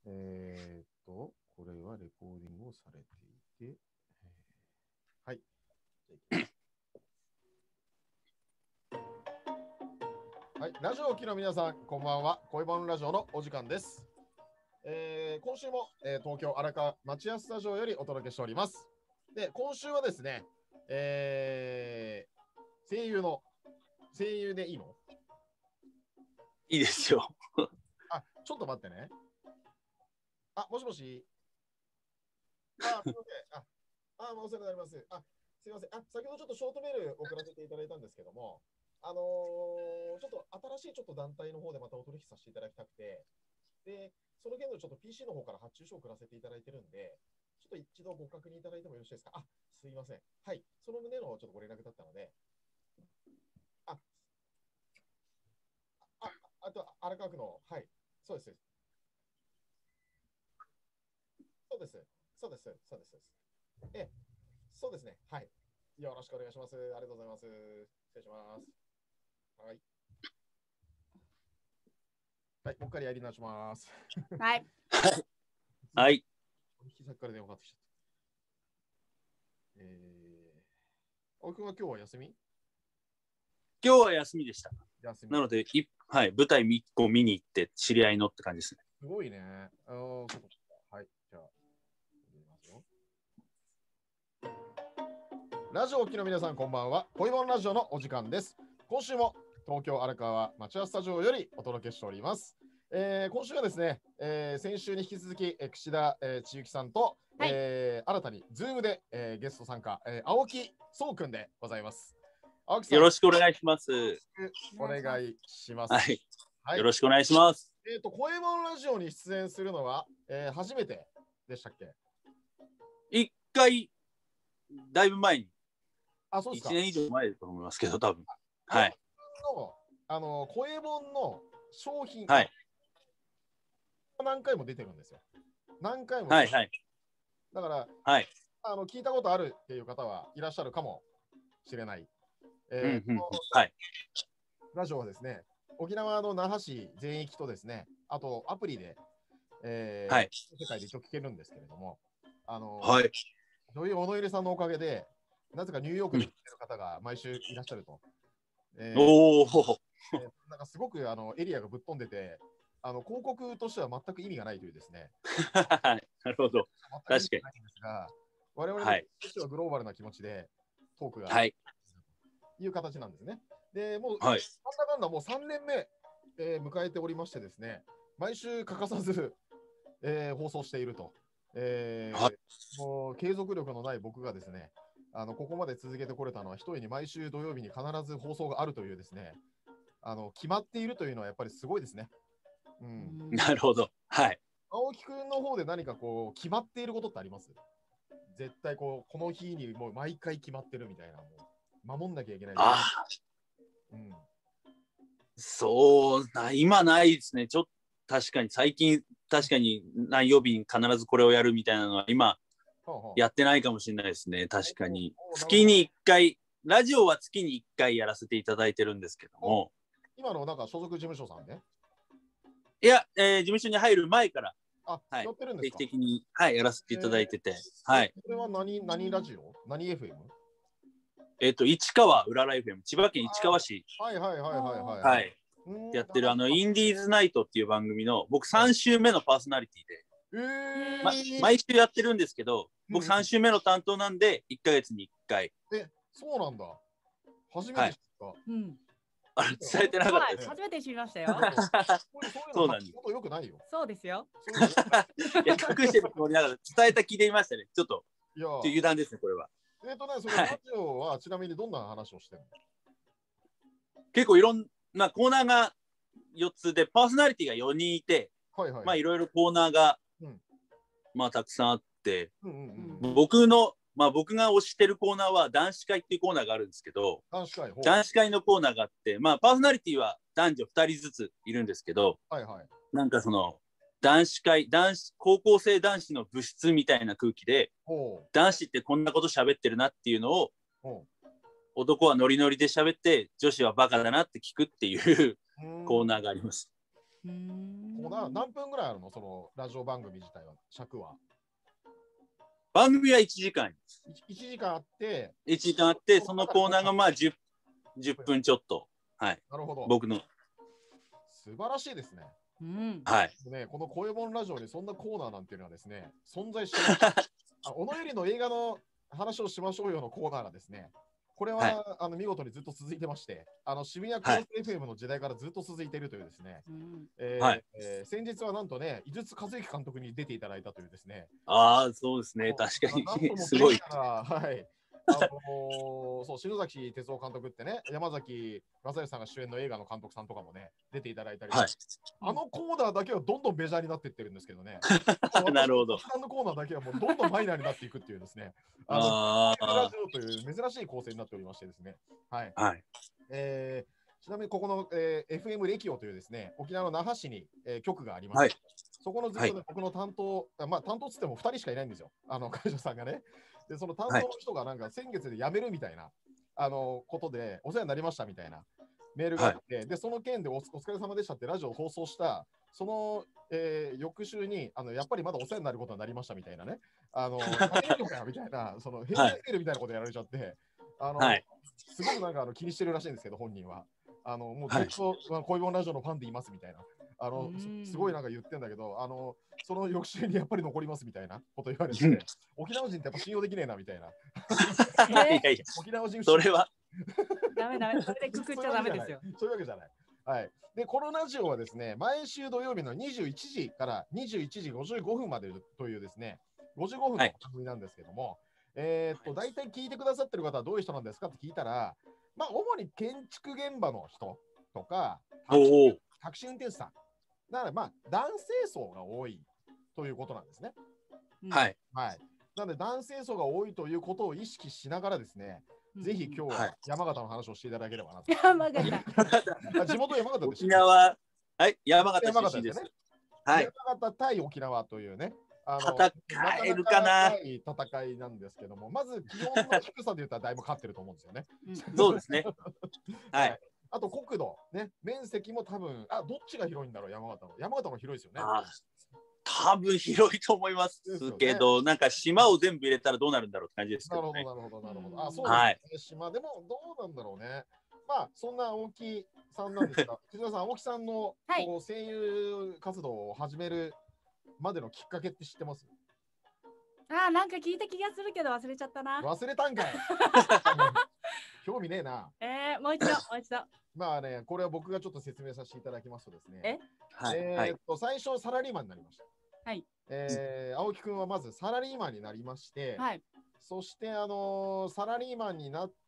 これはレコーディングをされていて、はい。はい、ラジオをお聞きの皆さん、こんばんは。恋バナラジオのお時間です。今週も、東京荒川町屋スタジオよりお届けしております。で、今週はですね、声優でいいの？ いいですよ。 あ、ちょっと待ってね。あ、もしもし。あ、すみません。お世話になります。すみません。先ほどちょっとショートメール送らせていただいたんですけども、ちょっと新しいちょっと団体の方でまたお取引させていただきたくて、で、その件のちょっと PC の方から発注書を送らせていただいてるんで、ちょっと一度ご確認いただいてもよろしいですか？すいません。はい。その旨のちょっとご連絡だったので、あと、荒川区の、はい。そうです。そうです。そうです。そうです。そうですね。はい。よろしくお願いします。ありがとうございます。失礼します。はい。はい、もう一回やり直します。 はい。 はい。 取引先から電話かかってきちゃった。青木君は今日は休み？ 今日は休みでした。 休み。 なので、はい、舞台1個見に行って知り合いのって感じですね。 すごいね。そうか。はい。じゃあ、見ますよ。ラジオをお聞きの皆さん、こんばんは。恋バナラジオのお時間です。今週も東京荒川町屋スタジオよりお届けしております。今週はですね、先週に引き続き、櫛田、千雪さんと、 はい、 新たにズームで、ゲスト参加、青木壮くんでございます。青木さん、 よろしくお願いします。 お願いします。 はい。 はい、 よろしくお願いします。 恋バナラジオに出演するのは、初めてでしたっけ？ 一回、だいぶ前に。 そうですか。 1年以上前だと思いますけど、多分。はい。 声本の商品、 はい。 何回も出てるんですよ。何回も。 はいはい。 だから、 はい。 聞いたことあるっていう方はいらっしゃるかもしれない。 はい。 ラジオはですね、沖縄の那覇市全域とですね、あとアプリで、 はい、 世界で一応聞けるんですけれども、 はい。 女優小野入さんのおかげで、なぜかニューヨークで聞いてる方が毎週いらっしゃると。 おお。 なんかすごくエリアがぶっ飛んでて、広告としては全く意味がないというですね。 なるほど。確かに。 我々としてはグローバルな気持ちでトークが、いう形なんですね。で、もう、なんだかんだもう3年目、迎えておりましてですね、毎週欠かさず、放送していると。もう継続力のない僕がですね、ここまで続けてこれたのは、ひとえに毎週土曜日に必ず放送があるというですね、決まっているというのはやっぱりすごいですね。 なるほど。はい。 青木くんの方で何かこう決まっていることってあります？絶対この日にもう毎回決まってるみたいな、もう守んなきゃいけない。 そうな、今ないですね。ちょっと確かに最近、確かに何曜日に必ずこれをやるみたいなのは今やってないかもしれないですね。確かに。月に1回、ラジオは月に1回やらせていただいてるんですけども。 今のなんか所属事務所さんね。 いや、事務所に入る前から、 やってるんですか？ 定期的に、やらせていただいてて。はい。 これは何ラジオ？何 FM？ 市川うらら FM、千葉県市川市。 はい。 やってるインディーズナイトっていう番組の僕3週目のパーソナリティで、毎週やってるんですけど、僕3週目の担当なんで1ヶ月に1回。 そうなんだ。初めて知った。 伝えてなかったです。 初めて知りましたよ。 そうなんです。 よくないよ。 そうですよ。 いや、隠してるつもりながら伝えた気でいましたね。ちょっと油断ですね、これは。 それラジオはちなみにどんな話をしてるの？ 結構いろんなコーナーが4つで、パーソナリティが4人いて、まあいろいろコーナーが、まあたくさんあって、僕が推してるコーナーは男子会っていうコーナーがあるんですけど、男子会のコーナーがあって、まあパーソナリティは男女2人ずついるんですけど、なんかその男子会、高校生男子の部室みたいな空気で、男子ってこんなこと喋ってるなっていうのを、男はノリノリで喋って女子はバカだなって聞くっていうコーナーがあります。 コーナー何分ぐらいあるの、そのラジオ番組自体は、尺は。 番組は1時間です。 1時間あって、 1時間あって、そのコーナーがまあ10分ちょっと。はい。 なるほど。 僕の。 素晴らしいですね。 うん。 はい。 ね、この声本ラジオにそんなコーナーなんていうのはですね、存在してない。小野ゆりの映画の話をしましょうよのコーナーがですね、これは、はい、見事にずっと続いてまして、渋谷コース FM の時代からずっと続いているというですね、先日はなんとね、井筒和之監督に出ていただいたというですね。 ああ、そうですね、確かに。すごい。 はい。そう、篠崎哲夫監督ってね、山崎正義さんが主演の映画の監督さんとかもね、出ていただいたり、はい、あのコーナーだけはどんどんメジャーになっていってるんですけどね。 なるほど。 あのコーナーだけはもうどんどんマイナーになっていくっていうですね、ラジオという珍しい構成になっておりましてですね。はい。 はい、 ちなみにここの、FM レキオというですね、沖縄の那覇市に、局がありまして、はい、そこのずっと、ね、僕の担当、まあ担当つっても2人しかいないんですよ、会社さんがね。で、その担当の人がなんか先月で辞めるみたいな、ことで、お世話になりましたみたいなメールがあって、はい、で、その件でお疲れ様でしたってラジオを放送した、その、翌週にやっぱりまだお世話になることになりましたみたいなね、やめるのかよみたいな、その、閉店セールみたいなことやられちゃって、はい、すごくなんか気にしてるらしいんですけど、本人は。もうずっと、はい、恋本ラジオのファンでいますみたいな。すごいなんか言ってんだけど、その翌週にやっぱり残りますみたいなこと言われて、沖縄人ってやっぱ信用できねえなみたいな。 いやいや、 沖縄人それは。 ダメ、それでくくっちゃダメですよ。 そういうわけじゃない。はい。で、このラジオはですね、毎週土曜日の21時から21時55分までというですね、55分の番組なんですけども、大体聞いてくださってる方はどういう人なんですかって聞いたら、まあ、主に建築現場の人とか、タクシー運転手さん。だからまあ男性層が多いということなんですね。 はい。 はい。なので男性層が多いということを意識しながらですね、ぜひ今日は山形の話をしていただければなと。 山形。 地元山形です。 沖縄、はい、山形出身です。 はい。山形対沖縄というね、 戦えるかな。 戦いなんですけども、まず気温の低さで言ったらだいぶ勝ってると思うんですよね。 そうですね。はい。 あと国土、ね、面積も多分、どっちが広いんだろう、山形の。山形も広いですよね。 多分広いと思いますけど、なんか島を全部入れたらどうなるんだろうって感じですけどね。 なるほど。そうですね、島でもどうなんだろうね。まあ、そんな青木さんなんですが、藤田さん、青木さんのこう声優活動を始めるまでのきっかけって知ってます？ なんか聞いた気がするけど忘れちゃったな。 忘れたんかい。興味ねえな。 もう一度。 まあね、これは僕がちょっと説明させていただきますとですね。最初サラリーマンになりました。 はい。 青木くんはまずサラリーマンになりまして、はい、そしてサラリーマンになって、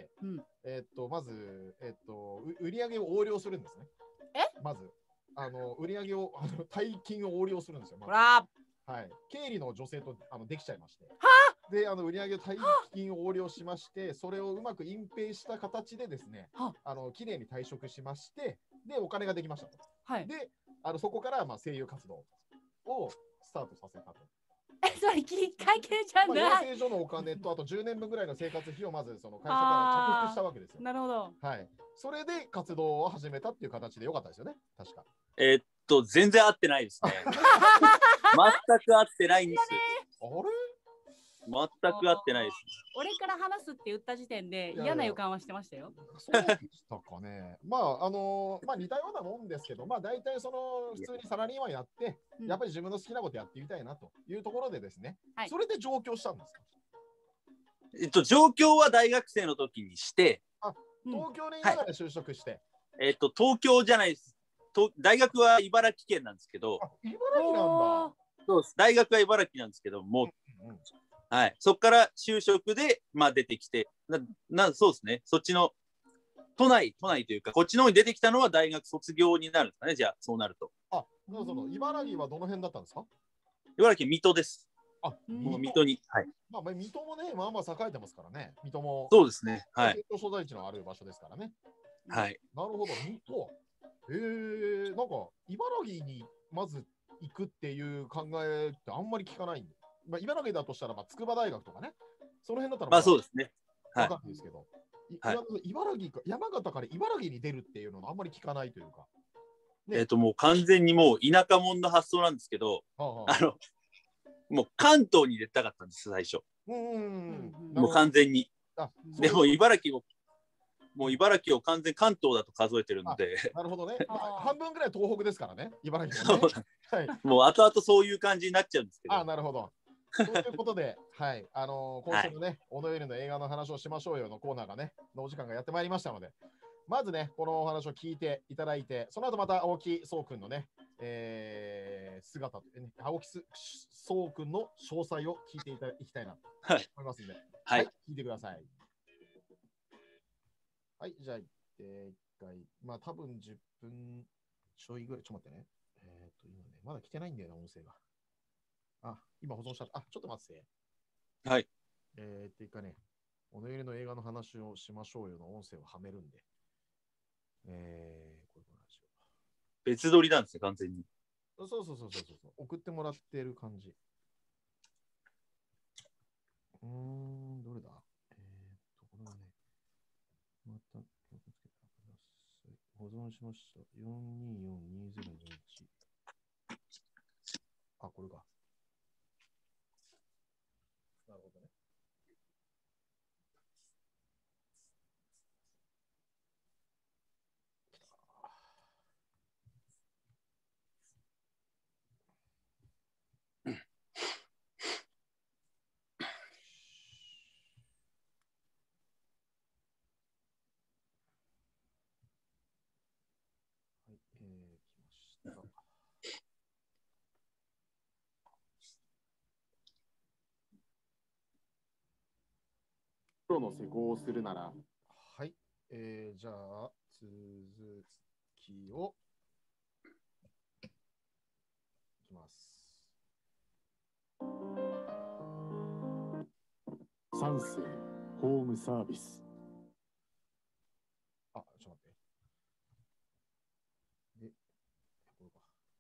まず売り上げを横領するんですね。まず売り上げを大金を横領するんですよ。はい、経理の女性とできちゃいまして。で、売り上げ大金を横領しまして、それをうまく隠蔽した形でですね、きれいに退職しまして、で、お金ができましたと。はい、で、そこから声優活動をスタートさせたと。 それきっかけじゃない。 養成所のお金と、あと10年分ぐらいの生活費をまずその会社から着服したわけですよ。 なるほど。 はい。それで活動を始めたっていう形でよかったですよね、確か。 全然合ってないですね。全く合ってないんです。 あれ？ 全く合ってないです。 俺から話すって言った時点で嫌な予感はしてましたよ。 そうでしたかね。まあ似たようなもんですけど、まあ大体その普通にサラリーマンやって、やっぱり自分の好きなことやってみたいなというところでですね。はい、それで上京したんですか？ 上京は大学生の時にして、 東京にいながら就職して。 東京じゃないです。大学は茨城県なんですけど。 茨城なんだ。 そうです。大学は茨城なんですけども。はい、そこから就職で、出てきてそうですね、そっちの都内というか、こっちの方に出てきたのは大学卒業になるんですかね、じゃあ、そうなると。 茨城はどの辺だったんですか？ 茨城、水戸です。 もう水戸に。はい。 水戸もね、まあまあ栄えてますからね、水戸も。 そうですね。はい。 所在地のある場所ですからね。 はい。 なるほど、水戸。なんか、茨城にまず行くっていう考えってあんまり聞かないんで。茨城だとしたら、筑波大学とかね、その辺だったら、 そうですね。 わかるんですけど、茨城か、山形から茨城に出るっていうのはあんまり聞かないというか。 もう完全にもう田舎者の発想なんですけど、もう関東に出たかったんです、最初。もう完全に。でも茨城を完全関東だと数えてるので。 なるほどね。半分ぐらい東北ですからね、茨城もね。 もう後々そういう感じになっちゃうんですけど。 なるほど。ということで、はい、今週のね、小野ゆりの映画の話をしましょうよのコーナーがね、のお時間がやってまいりましたので、まずね、このお話を聞いていただいて、その後また青木壮君のね、姿、青木壮君の詳細を聞いていきたいなと思いますので、はい、聞いてください。はい、じゃあ、一回、まあ多分10分ちょいぐらい、ちょっと待ってね。今ね、まだ来てないんだよな、音声が。今保存した。ちょっと待って。 はい。 っていうかね、小野ゆりの映画の話をしましょうよの音声をはめるんで。これの話を。 別撮りなんですね、完全に。 そう。送ってもらってる感じ。どれだこれはね、また、保存しました。4242041。これか。なるほどね。来ました。プロの施工をするなら、はい、じゃあ続きをいきます。三世ホームサービス。ちょっと待って。で、これか。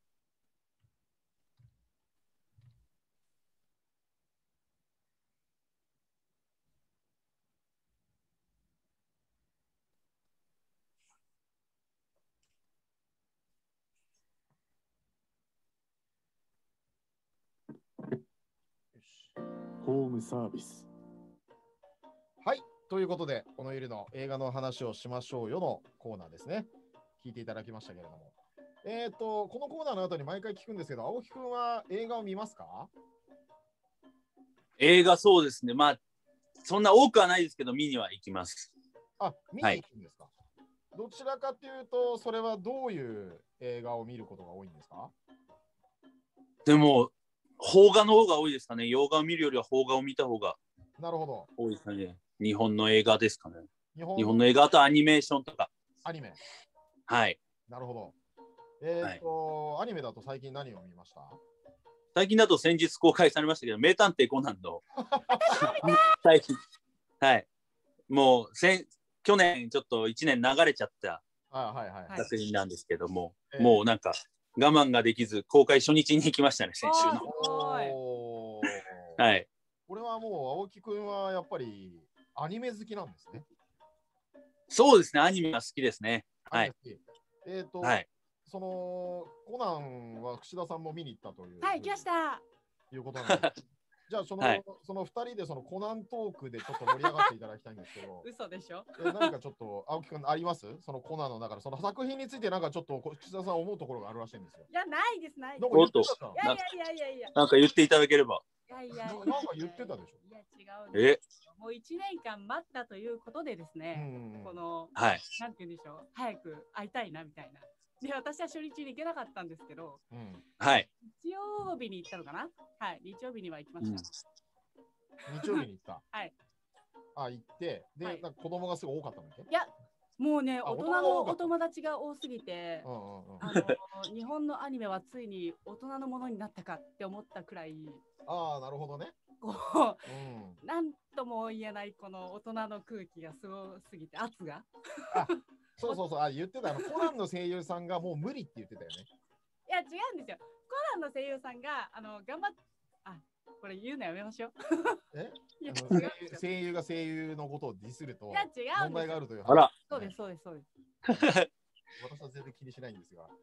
ホームサービス。はい、ということで、小野ゆりの映画の話をしましょうよのコーナーですね。聞いていただきましたけれども。このコーナーの後に毎回聞くんですけど、青木くんは映画を見ますか？ 映画そうですね。まあ、そんな多くはないですけど、見には行きます。 見に行くんですか？はい、どちらかというと、それはどういう映画を見ることが多いんですか？ でも、邦画の方が多いですかね。洋画を見るよりは邦画を見た方が多いですかね。日本の映画ですかね。日本の映画とアニメーションとか。 アニメ。 はい。 なるほど。アニメだと最近何を見ました？ 最近だと先日公開されましたけど、名探偵コナンの最近、はい。もう去年ちょっと1年流れちゃった作品なんですけども、もうなんか我慢ができず公開初日に行きましたね、先週の。はい。 これはもう青木くんはやっぱりアニメ好きなんですね。 そうですね、アニメが好きですね。はい。 はい。そのコナンは串田さんも見に行ったという。 はい、来ました。 いうことなんです。じゃあその2人でそのコナントークでちょっと盛り上がっていただきたいんですけど。 嘘でしょ？ 何かちょっと青木くんあります？そのコナンの中でその作品についてなんかちょっと串田さん思うところがあるらしいんですよ。 いや、ないです。 いやなんか言っていただければ。 なんか言ってたでしょ。 いや違うんです。もう1年間待ったということでですね、この、なんて言うんでしょう、早く会いたいなみたいな。で、私は初日に行けなかったんですけど、 はい。 日曜日に行ったのかな？はい、日曜日には行きました。 日曜日に行った。 はい。 行って、で、なんか子供がすごい多かったんだっけ？ いや、もうね、大人のお友達が多すぎて、日本のアニメはついに大人のものになったかって思ったくらい。 なるほどね。 なんとも言えないこの大人の空気がすごすぎて、圧が。 そう、言ってたコナンの声優さんがもう無理って言ってたよね。 いや、違うんですよ。コナンの声優さんが頑張っこれ言うのやめましょう。 声優が声優のことをディスると問題があるという話。 そうです。 私は全然気にしないんですが。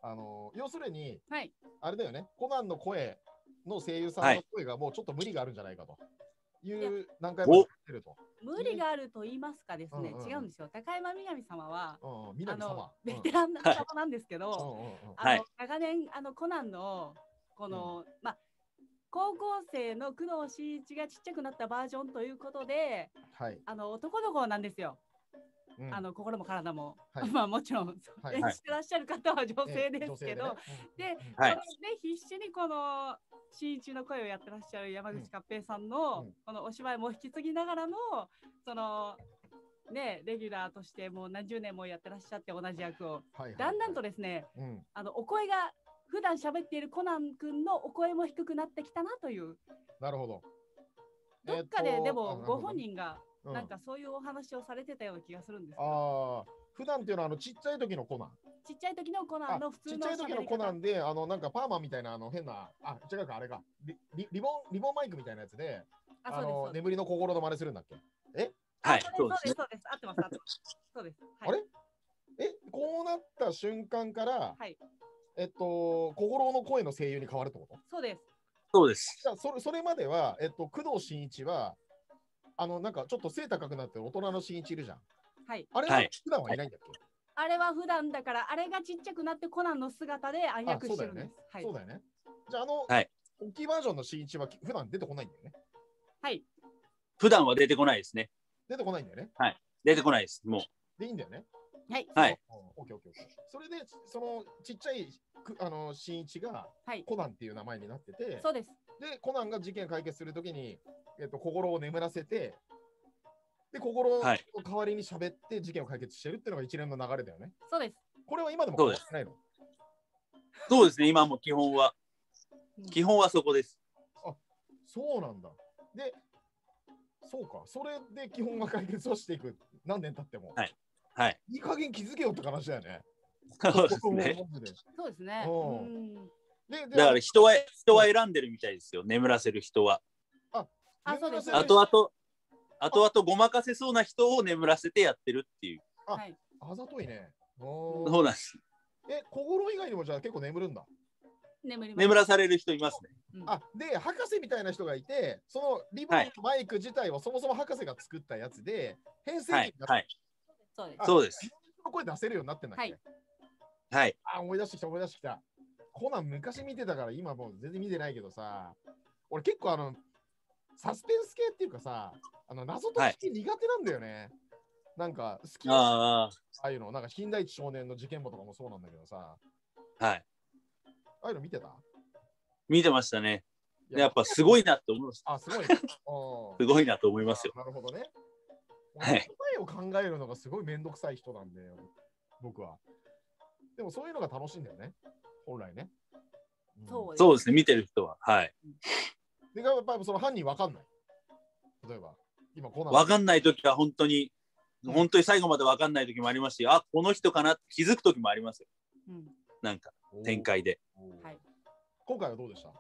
要するに、 はい、 あれだよね、コナンの声の声優さんの声がもうちょっと無理があるんじゃないかという何回も言ってると。 無理があると言いますかですね、違うんですよ。高山みなみ様は、ベテベラン様なんですけど、長年、コナンの、この、まあ、高校生の工藤新一がちっちゃくなったバージョンということで、男の子なんですよ。心も体も、まあもちろん演じてらっしゃる方は女性ですけど、で、それで必死にこの新一の声をやってらっしゃる山口勝平さんのこのお芝居も引き継ぎながらのそのねレギュラーとしてもう何十年もやってらっしゃって同じ役をだんだんとですね、お声が普段喋っているコナン君のお声も低くなってきたなという。 なるほど。 どっかででもご本人がなんかそういうお話をされてたような気がするんですけど。 普段っていうのはちっちゃい時のコナン。 ちっちゃい時のコナンの普通の。 ちっちゃい時のコナンでなんかパーマみたいな変な違うかあれがリボンマイクみたいなやつで眠りの心の真似するんだっけ？ はい、そうです。合ってます。そうです。 あれ？こうなった瞬間から心の声の声優に変わるってこと？ そうです。 そうです。 それまでは工藤新一はなんかちょっと背高くなって大人の新一いるじゃん。 はい。 あれは普段はいないんだっけ？ あれは普段だからあれがちっちゃくなってコナンの姿で暗躍してるんです。 そうだよね。じゃあ大きいバージョンの新一は普段出てこないんだよね。 はい。 普段は出てこないですね。 出てこないんだよね。 はい。出てこないです。もう。 でいいんだよね。 はい。 はい。 オッケー。それでそのちっちゃい新一がコナンっていう名前になってて、 そうです。 でコナンが事件解決するときに心を眠らせて。で、心の代わりに喋って事件を解決してるっていうのが一連の流れだよね。 そうです。 これは今でも変わってないの？ そうですね、今も基本はそこです。 そうなんだ。で、そうか、それで基本が解決をしていく、何年経っても。 はい。 いい加減気づけよって話だよね。 そうですね。 そうですね。 だから人は選んでるみたいですよ、眠らせる人は。 そうです。 あとごまかせそうな人を眠らせてやってるっていう。 あざといね。 そうなんです。 心以外にもじゃあ結構眠るんだ。 眠らされる人いますね。 で、博士みたいな人がいて、そのリボンのマイク自体はそもそも博士が作ったやつで、編成機になってそうです。 声出せるようになってんだっけ？ はい。 思い出してきた。コナン昔見てたから今もう全然見てないけどさ、俺結構サスペンス系っていうかさ、謎解き苦手なんだよね。なんか好きなああいうの、なんか金田一少年の事件簿とかもそうなんだけどさ。 はい。 ああいうの見てた？ 見てましたね。やっぱすごいなって思いました。 すごい。 すごいなと思いますよ。 なるほどね。答えを考えるのがすごいめんどくさい人なんで、僕は。でもそういうのが楽しいんだよね。本来ね。 そうですね、見てる人は。はい。 で、やっぱりその犯人わかんない。例えば、今コナン。 わかんないときは本当に最後までわかんないときもありますし、この人かなって気づくときもありますよ。なんか、展開で。 今回はどうでした？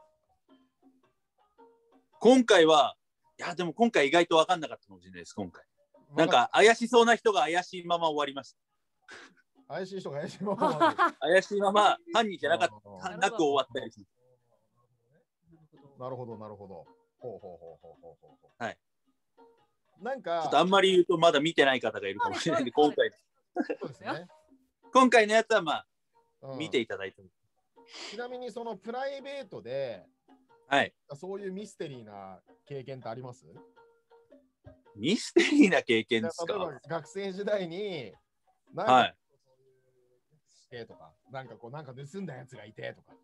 今回は、でも今回意外とわかんなかったかもしれないです、今回。なんか、怪しそうな人が怪しいまま終わりました。 怪しい人が怪しいまま怪しいまま犯人じゃなく終わったりする。 なるほど。 はい。 なんかちょっとあんまり言うとまだ見てない方がいるかもしれないんで、今回今回のやつは見ていただいて。 ちなみにそのプライベートで、そういうミステリーな経験ってあります？ ミステリーな経験ですか？ 例えば学生時代にとか、なんか盗んだやつがいてとか。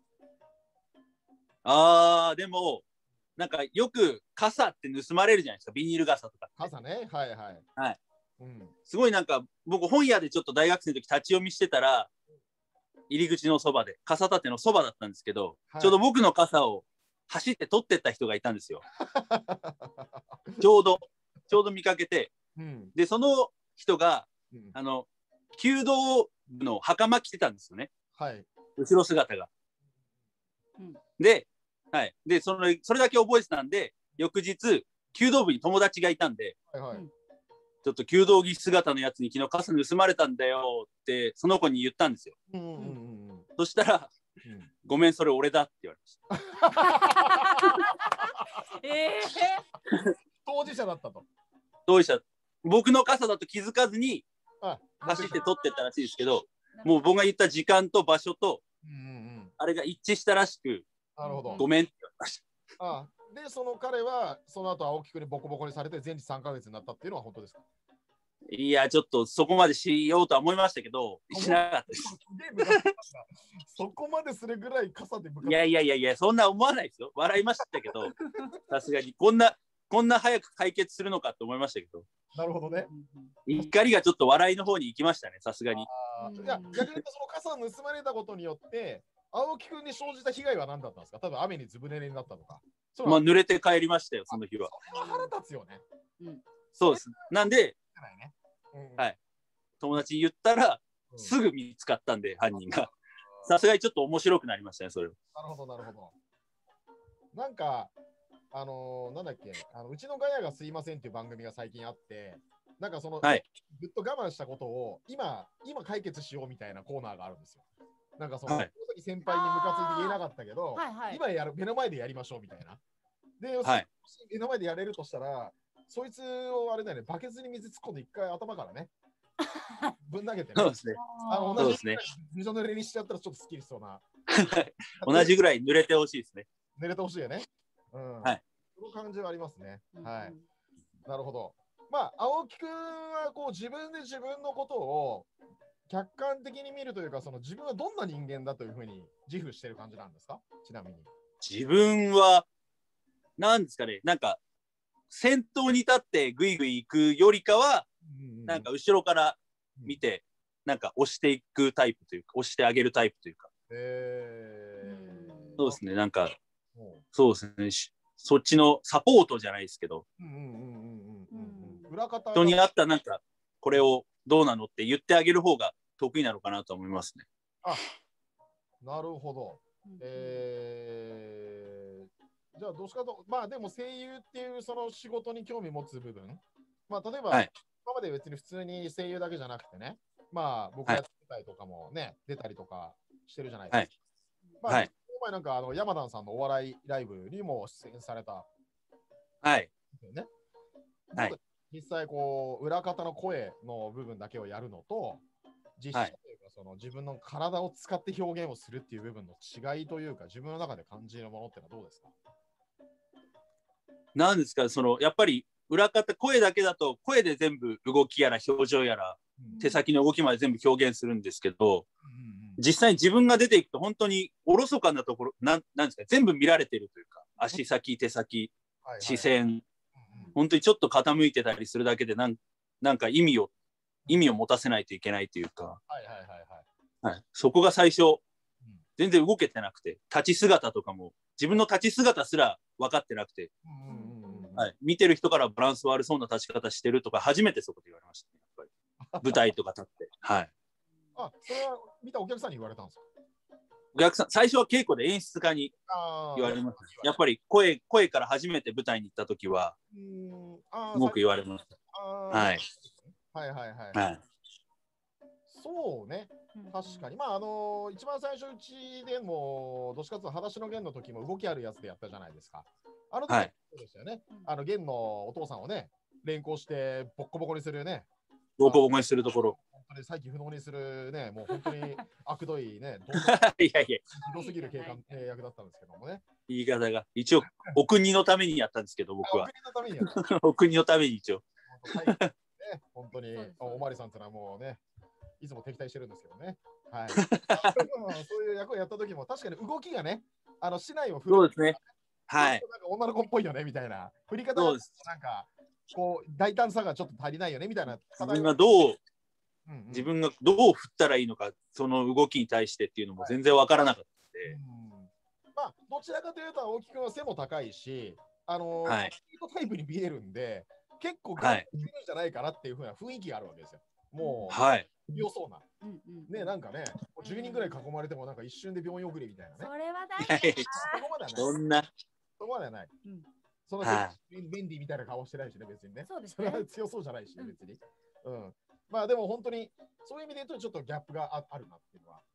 でもなんかよく傘って盗まれるじゃないですか、ビニール傘とか。 傘ね、はい。 すごいなんか僕本屋でちょっと大学生の時立ち読みしてたら、入り口のそばで傘立てのそばだったんですけど、ちょうど僕の傘を走って取ってった人がいたんですよ。ちょうど見かけて、でその人が弓道部の袴着てたんですよね。後ろ姿が。でそれだけ覚えてたんで、翌日弓道部に友達がいたんで、ちょっと弓道着姿のやつに昨日傘盗まれたんだよってその子に言ったんですよ。 そしたら、ごめん、それ俺だって言われました。 当事者だったと。 当事者。僕の傘だと気づかずに走って取ってったらしいですけど、もう僕が言った時間と場所と、あれが一致したらしく、 なるほど、 ごめんって言われました。 で、その彼はその後青木くんにボコボコにされて全治3ヶ月になったっていうのは本当ですか？ いや、ちょっとそこまでしようとは思いましたけど、しなかったです。 そこまでするぐらい傘でいや、そんな思わないですよ。笑いましたけど、さすがにこんな早く解決するのかと思いましたけど。 なるほどね。 怒りがちょっと笑いの方に行きましたね、さすがに。 いや、逆に言うとその傘を盗まれたことによって、青木くんに生じた被害は何だったんですか？多分雨にずぶ濡れになったとか。 まあ、濡れて帰りましたよ、その日は。 それは腹立つよね。 そうです。なんで、はい、友達に言ったら、すぐ見つかったんで、犯人が。さすがにちょっと面白くなりましたね、それは。 なるほど、なるほど。なんか、なんだっけ、うちのガヤがすいませんっていう番組が最近あって、なんかその、ずっと我慢したことを今解決しようみたいなコーナーがあるんですよ。なんかその、大崎先輩にムカついて言えなかったけど、今目の前でやりましょうみたいな。で、目の前でやれるとしたら、そいつをあれだよね、バケツに水突っ込んで一回頭からね、ぶん投げてね。 そうですね。 同じぐらいびしょ濡れにしちゃったらちょっとスッキリしそうな。 同じぐらい濡れてほしいですね。 濡れてほしいよね。はい。その感じはありますね。はい。なるほど。まあ、青木くんはこう自分で自分のことを客観的に見るというか、その自分はどんな人間だというふうに自負してる感じなんですか？ちなみに。 自分は、なんですかね、なんか、先頭に立ってぐいぐい行くよりかは、なんか後ろから見て、なんか押していくタイプというか、押してあげるタイプというか。そうですね、なんか、そうですね、そっちのサポートじゃないですけど、人に合ったなんか、これをどうなのって言ってあげる方が得意なのかなと思いますね。 なるほど。じゃあどうしかと、まあでも声優っていうその仕事に興味持つ部分、まあ例えば、今まで別に普通に声優だけじゃなくてね、まあ僕がやってたりとかもね、出たりとかしてるじゃないですか。まあ、前なんか山田さんのお笑いライブにも出演された。ね。実際こう裏方の声の部分だけをやるのと、実際というかその自分の体を使って表現をするっていう部分の違いというか、自分の中で感じるものってのはどうですか？ なんですか、そのやっぱり裏方、声だけだと声で全部動きやら表情やら、手先の動きまで全部表現するんですけど、実際に自分が出ていくと本当におろそかなところ、なんですか、全部見られてるというか、足先、手先、視線、本当にちょっと傾いてたりするだけでなんか意味を持たせないといけないというか、そこが最初、全然動けてなくて、立ち姿とかも、自分の立ち姿すら分かってなくて、見てる人からバランス悪そうな立ち方してるとか、初めてそこで言われましたね、やっぱり。舞台とか立って。 それは見たお客さんに言われたんですか？ お客さん、最初は稽古で演出家に言われました。やっぱり声から初めて舞台に行った時は、すごく言われました。 そうね。確かに。まあ、一番最初うちでも、どっちかというと、裸足の弦の時も動きあるやつでやったじゃないですか。あの時そうですよね。弦のお父さんをね、連行してボッコボコにするね。 ボコボコにするところ。 本当に再起不能にするね、もう本当に悪どいね、 ひどすぎる役だったんですけどもね。 言い方が、一応、お国のためにやったんですけど、僕は。 お国のためにやった。 お国のために一応。 本当に、おまりさんってのはもうね、いつも敵対してるんですけどね。そういう役をやった時も、確かに動きがね、市内を振る。 そうですね。 なんか女の子っぽいよねみたいな。振り方がなんか、こう、大胆さがちょっと足りないよねみたいな。 自分がどう振ったらいいのか、その動きに対してっていうのも全然わからなかったので。 まあ、どちらかというと、青木君は背も高いし、タイプに見えるんで、結構ギャップいるんじゃないかなっていうふうな雰囲気があるわけですよ。もう、強そうな。ね、なんかね、10人ぐらい囲まれても、なんか一瞬で病院送りみたいなね。 それは大変。 そこまではない。そこまではない。そのベンディみたいな顔してないしね、別にね。それは強そうじゃないしね、別に。まあでも本当に、そういう意味で言うと、ちょっとギャップがあるなっていうのは。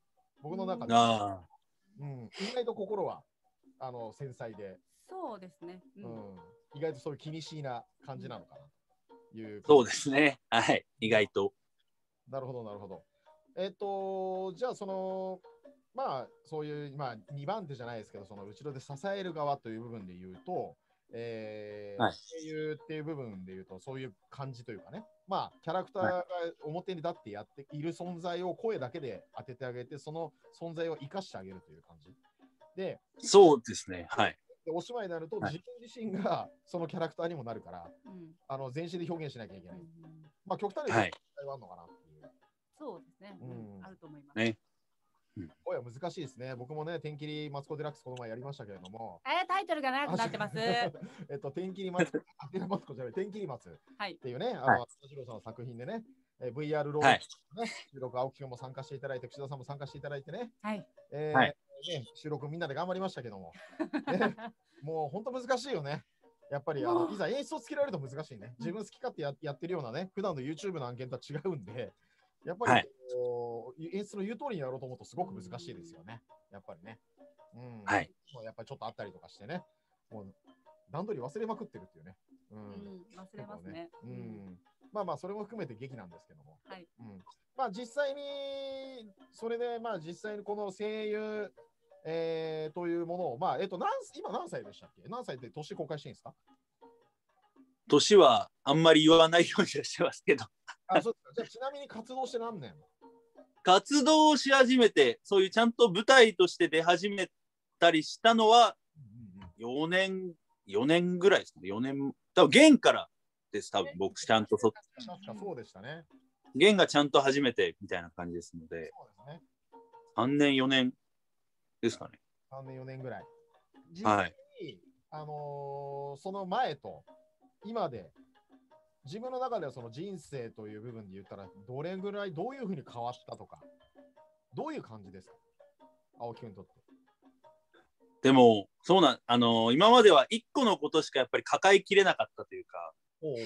僕の中で、意外と心は繊細で、 そうですね、 意外とそういう気にしいな感じなのかなという。 そうですね、はい、意外と。 なるほど、なるほど。じゃあまあそういう、まあ、2番手じゃないですけど、その後ろで支える側という部分で言うと、声優っていう部分で言うと、そういう感じというかね、まあ、キャラクターが表に立ってやっている存在を声だけで当ててあげて、その存在を生かしてあげるという感じ。で、 そうですね、はい。 でおしまいになると、自分自身がそのキャラクターにもなるから、全身で表現しなきゃいけない。まあ、極端に言うと、あるのかなっていう。 そうですね、あると思います。 ね。 声は難しいですね。僕もね、天切りマツコ・デラックスこの前やりましたけれども。 タイトルが長くなってます。 天切りマツコ、マツコじゃない、天切りマツっていうね、田代さんの作品でね、VR ロードね、収録、青木君も参加していただいて、串田さんも参加していただいてね、収録みんなで頑張りましたけども、もう本当難しいよね。やっぱりいざ演出をつけられると難しいね。自分好き勝手やってるようなね、普段の YouTube の案件とは違うんで、やっぱり、演出の言う通りにやろうと思うとすごく難しいですよね。やっぱりね。やっぱりちょっとあったりとかしてね。もう段取り忘れまくってるっていうね。 忘れますね。 まあまあ、それも含めて劇なんですけども。まあ実際に、それでまあ実際にこの声優、というものを、まあ、今何歳でしたっけ？何歳って年公開していいんですか？ 年はあんまり言わないようにしてますけど。 そうですか。じゃあちなみに活動して何年？ 活動し始めて、そういうちゃんと舞台として出始めたりしたのは、4年ぐらいですかね。4年、多分弦からです、多分僕ちゃんと確かそうでしたね。 弦がちゃんと初めてみたいな感じですので、3年、4年ですかね。 3年、4年ぐらい。実際に、その前と今で、自分の中ではその人生という部分で言ったら、どれぐらい、どういうふうに変わったとか、どういう感じですか、青木君にとって。 でも、今までは1個のことしかやっぱり抱えきれなかったというか、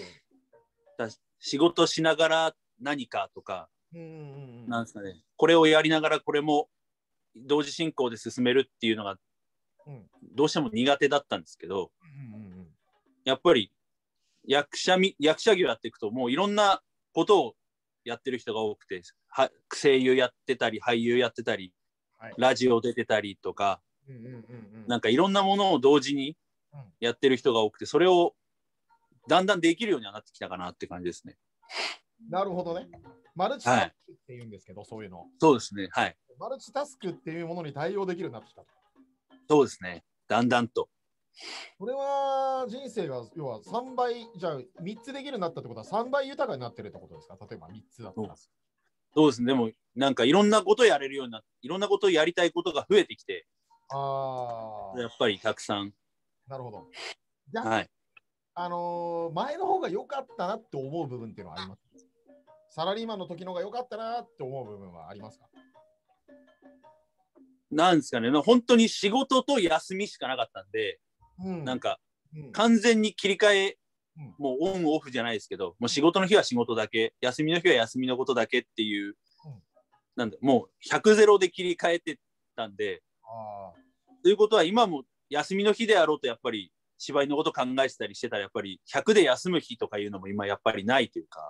仕事しながら何かとか、なんですかね、これをやりながらこれも同時進行で進めるっていうのが、どうしても苦手だったんですけど、やっぱり役者業やっていくと、もういろんなことをやってる人が多くて、声優やってたり、俳優やってたり、ラジオ出てたりとか、なんかいろんなものを同時にやってる人が多くて、それをだんだんできるようにはなってきたかなって感じですね。 なるほどね。マルチタスクっていうんですけど、そういうの。 そうですね。はい。 マルチタスクっていうものに対応できるようになってきた。 そうですね。だんだんと。 これは人生が要は3倍、じゃあ3つできるようになったってことは3倍豊かになってるってことですか？例えば3つだったら。 そうですね。でもなんかいろんなことやれるようになって、いろんなことをやりたいことが増えてきて、やっぱりたくさん。 なるほど。はい。前の方が良かったなって思う部分っていうのはあります？サラリーマンの時の方が良かったなって思う部分はありますか？ なんですかね、本当に仕事と休みしかなかったんで、なんか完全に切り替え、もうオンオフじゃないですけど、もう仕事の日は仕事だけ、休みの日は休みのことだけっていう、なんでもう100ゼロで切り替えてたんで、ということは今も休みの日であろうとやっぱり芝居のこと考えてたりしてたら、やっぱり100で休む日とかいうのも今やっぱりないというか。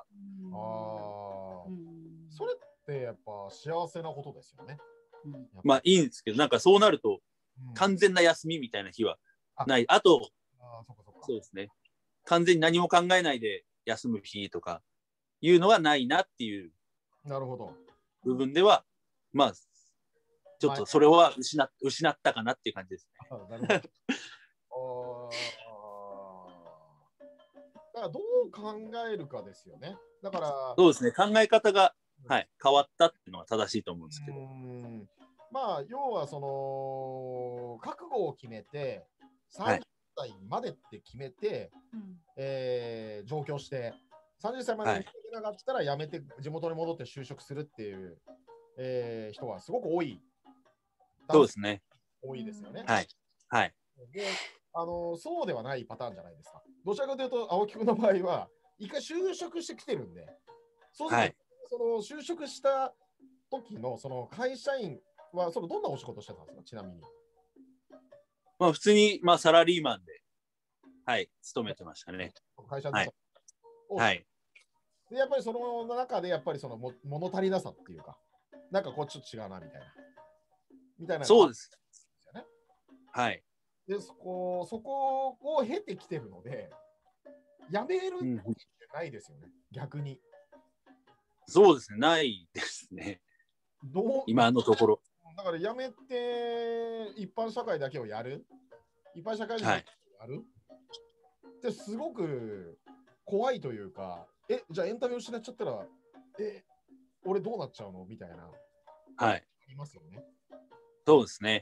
それってやっぱ幸せなことですよね。 まあいいんですけど、なんかそうなると完全な休みみたいな日はない。あと、そうですね。完全に何も考えないで休む日とかいうのはないなっていう部分では、まあちょっとそれは失ったかなっていう感じですね。 なるほど。だからどう考えるかですよね。だからそうですね。考え方が、はい、変わったっていうのは正しいと思うんですけど。 まあ要はその覚悟を決めて30歳までって決めて、上京して30歳までにできなかったら辞めて地元に戻って就職するっていう、人はすごく多い。 そうですね。 多いですよね。 はい。はい。 で、そうではないパターンじゃないですか。どちらかというと、青木君の場合は、一回就職してきてるんで、そうすると、その就職した時のその会社員はそのどんなお仕事してたんですか、ちなみに。 まあ普通に、まあ、サラリーマンで、はい、勤めてましたね。 会社で、 はい。 で、やっぱりその中で、やっぱりその物足りなさっていうか、なんかこうちょっと違うなみたいな。みたいな。 そうです。はい。 で、そこを経てきてるので、やめるってないですよね、逆に。 そうですね、ないですね。今のところ。 だからやめて、一般社会だけをやる、一般社会人だけをやる、ってすごく怖いというか、じゃあエンタメを失っちゃったら、俺どうなっちゃうのみたいな。 はい。 ありますよね。 そうですね。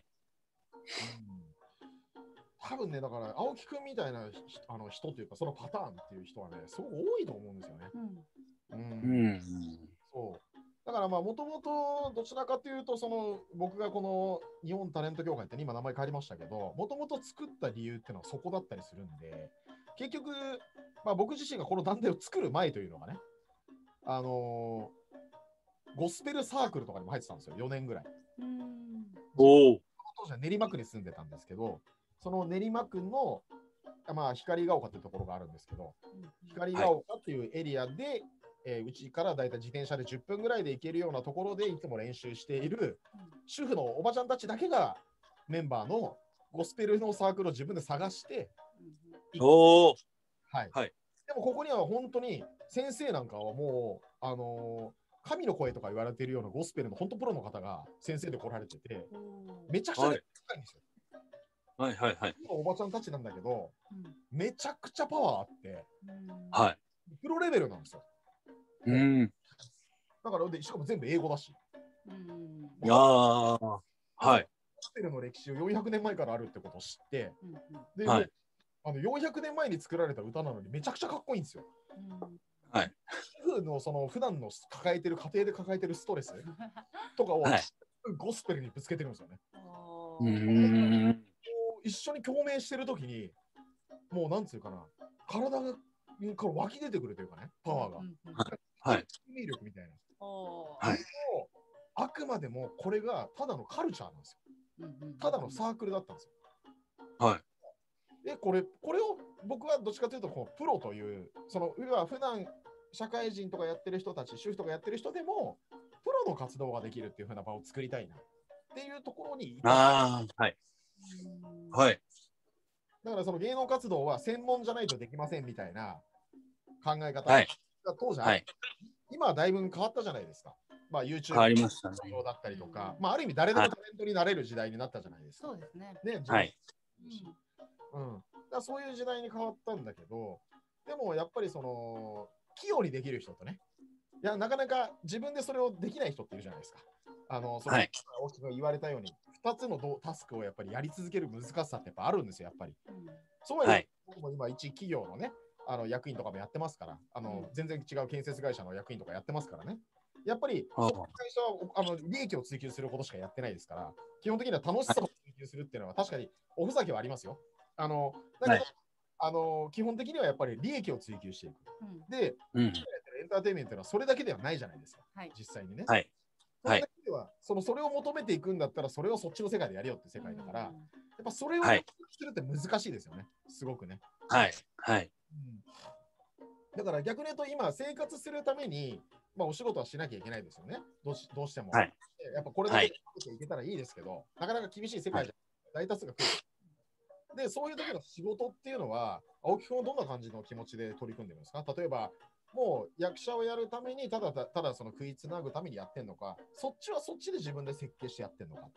多分ね、だから青木くんみたいな人というか、そのパターンっていう人はね、すごく多いと思うんですよね。そう。だからまあ、もともとどちらかというと、僕がこの日本タレント協会って今名前変わりましたけど、もともと作った理由っていうのはそこだったりするんで、結局、まあ、僕自身がこの団体を作る前というのがね、ゴスペルサークルとかにも入ってたんですよ、4年ぐらい。当時は練馬区に住んでたんですけど、その練馬区の、まあ、光が丘っていうところがあるんですけど、光が丘っていうエリアで、うちからだいたい自転車で10分ぐらいで行けるようなところでいつも練習している主婦のおばちゃんたちだけがメンバーのゴスペルのサークルを自分で探してはい。でもここには本当に先生なんかはもう、神の声とか言われているようなゴスペルの本当プロの方が先生で来られてて、めちゃくちゃ高いんですよ。 はいはいはい。 おばちゃんたちなんだけど、めちゃくちゃパワーあって、 はい。 プロレベルなんですよ。だからしかも全部英語だし。 はい。 ゴスペルの歴史を400年前からあるってことを知って、で、はい、400年前に作られた歌なのにめちゃくちゃかっこいいんですよ。 はい。 普段の抱えてる、家庭で抱えてるストレスとかを、はい、ゴスペルにぶつけてるんですよね。一緒に共鳴してるときに、もうなんつうかな、体から湧き出てくるというかね、パワーが。 はい。 生命力みたいな。 はい。 あくまでもこれがただのカルチャーなんですよ。ただのサークルだったんですよ。 はい。 で、これを僕はどっちかというと、こうプロという、普段社会人とかやってる人たち、主婦とかやってる人でも、プロの活動ができるっていう風な場を作りたいなっていうところに。 はい。はい。 だからその芸能活動は専門じゃないとできませんみたいな考え方が当時ある。今はだいぶ変わったじゃないですか。まあ YouTube 変わりましたね。 だったりとか、まあある意味誰でもタレントになれる時代になったじゃないですか。 そうですね。 はい。だそういう時代に変わったんだけど、でもやっぱり器用にできる人とね、いやなかなか自分でそれをできない人っているじゃないですか。大きく言われたように、2つのタスクをやっぱりやり続ける難しさってやっぱあるんですよ、やっぱり。そういう、僕も今、一企業のね、役員とかもやってますから、全然違う建設会社の役員とかやってますからね。やっぱり、その会社は利益を追求することしかやってないですから、基本的には楽しさを追求するっていうのは、確かにおふざけはありますよ。だけど、基本的にはやっぱり利益を追求していく。で、エンターテインメントというのはそれだけではないじゃないですか、実際にね。それだけでは、それを求めていくんだったら、それをそっちの世界でやるよって世界だから、やっぱそれをするって難しいですよね、すごくね。 はい。はい。 だから逆に言うと、今、生活するために、まあ、お仕事はしなきゃいけないですよね、どうしても。やっぱこれだけでいけたらいいですけど、なかなか厳しい世界じゃ大多数が来る。で、そういう時の仕事っていうのは、青木君はどんな感じの気持ちで取り組んでるんですか？例えば、もう役者をやるためにただその食いつなぐためにやってんのか、そっちはそっちで自分で設計してやってんの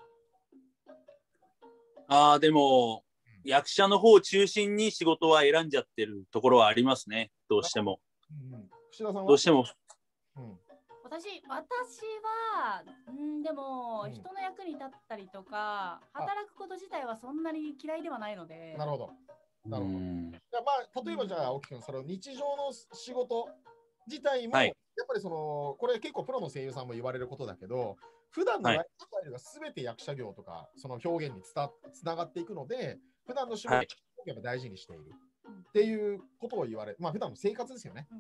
か。 でも、役者の方を中心に仕事は選んじゃってるところはありますね、どうしても。 串田さんはどうしても。 私は、でも、人の役に立ったりとか、働くこと自体はそんなに嫌いではないので。 なるほど。じゃあまあ、例えばじゃあ、青木君、日常の仕事自体も、やっぱりこれ結構プロの声優さんも言われることだけど、普段のライフスタイルが全て役者業とか、その表現につながっていくので、普段の仕事をやっぱ大事にしている。っていうことを言われ、まあ普段の生活ですよね。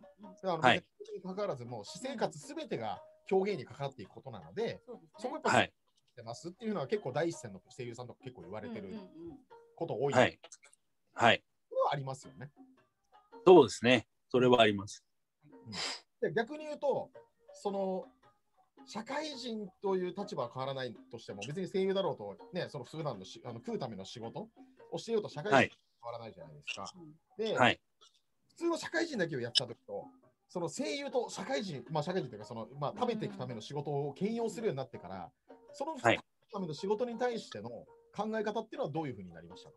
に関わらず、もう私生活すべてが表現にかかっていくことなので、そこやっぱしてますっていうのは結構第一線の声優さんとか結構言われてること多い。 はい。はい。 ありますよね。 そうですね。それはあります。 で逆に言うと、その社会人という立場は変わらないとしても、別に声優だろうと、ね、その普段の食うための仕事をしていようと社会人は変わらないじゃないですか。で、普通の社会人だけをやったときと、その声優と社会人、社会人というか食べていくための仕事を兼用するようになってから、その食べていくための仕事に対しての考え方っていうのはどういうふうになりましたか？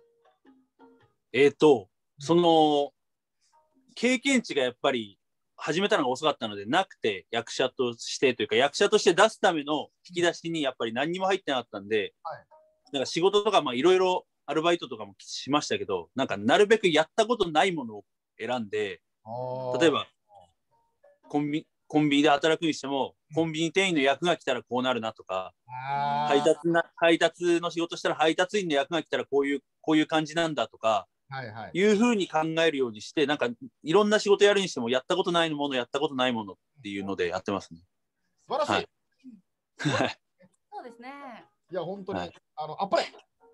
その経験値がやっぱり始めたのが遅かったのでなくて、役者としてというか役者として出すための引き出しにやっぱり何にも入ってなかったんで、なんか仕事とかいろいろアルバイトとかもしましたけど、なんかなるべくやったことないものを選んで、例えばコンビニで働くにしても、コンビニ店員の役が来たらこうなるなとか、配達の仕事したら配達員の役が来たらこういう感じなんだとか、いうふうに考えるようにして、なんかいろんな仕事やるにしてもやったことないもの、やったことないものっていうのでやってますね。 素晴らしい。 そうですね。 いや本当に、あっぱれ。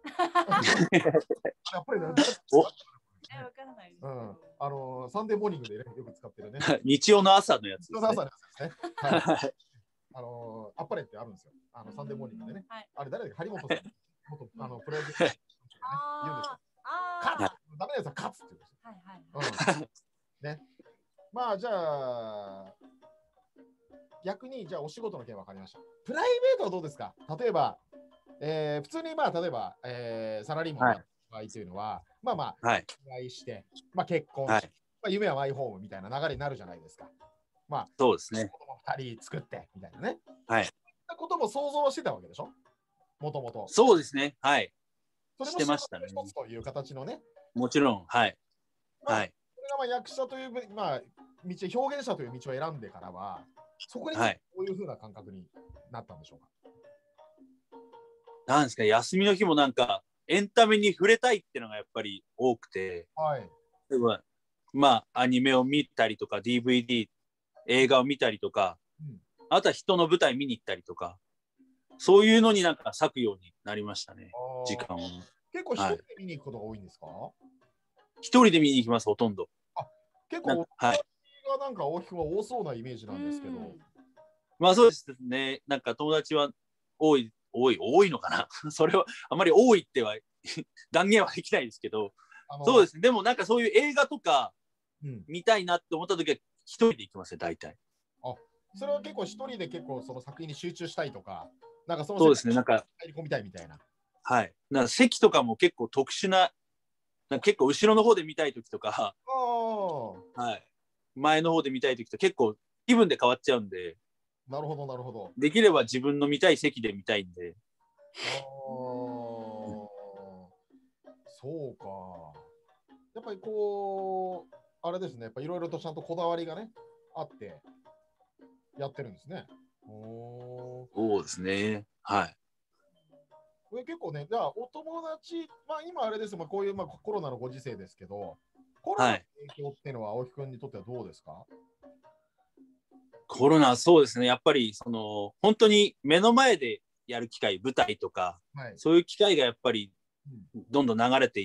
やっぱりわからない。サンデーモーニングで、ね、よく使ってるね。 日曜の朝のやつですね。 朝のやつですね。あっぱれってあるんですよ。サンデーモーニングでね。あれ誰だっけ、張本さん。プロ野球選手がね、言うんですよ。勝つ、ダメなやつは勝つって言うんですよ。ね。じゃあ逆にじゃあお仕事の件分かりました。プライベートはどうですか？例えば、普通に例えば、サラリーマンの場合というのは、お会いして、結婚して、夢はマイホームみたいな流れになるじゃないですか。 そうですね。 子供2人作ってみたいなね。 はい。 そういったことも想像はしてたわけでしょ？もともと。 そうですね。はい。 それもしてましたね。一つという形のね。 もちろん、はい。 はい。それが役者という道、表現者という道を選んでからは、そこにどういうふうな感覚になったんでしょうか？ なんですか、休みの日もなんかエンタメに触れたいっていうのがやっぱり多くて、例えばアニメを見たりとか DVD 映画を見たりとか、あとは人の舞台見に行ったりとか、そういうのになんか割くようになりましたね、時間を。 結構一人で見に行くことが多いんですか？ 一人で見に行きます、ほとんど。 結構なんか大きくは多そうなイメージなんですけど。そうですね。なんか友達は多いのかなそれはあまり多いっては断言はできないですけど、そうですね。でもなんかそういう映画とか見たいなって思った時は一人で行きますね、大体。 それは結構一人で結構その作品に集中したいとか、なんかそうですね、なんか入り込みたいみたいな。 はい。なんか席とかも結構特殊な、なんか結構後ろの方で見たい時とか、はい。前の方で見たい時と結構気分で変わっちゃうんで。 なるほどなるほど。 できれば自分の見たい席で見たいんで。 そうか。やっぱりあれですね、やっぱいろいろとちゃんとこだわりがね、あってやってるんですね。 そうですね。はい。 これ結構ね、じゃあお友達、今あれです、こういうコロナのご時世ですけど、コロナの影響っていうのは青木くんにとってはどうですか？ コロナ、そうですね。やっぱり本当に目の前でやる機会、舞台とか、そういう機会がやっぱりどんどん流れていって、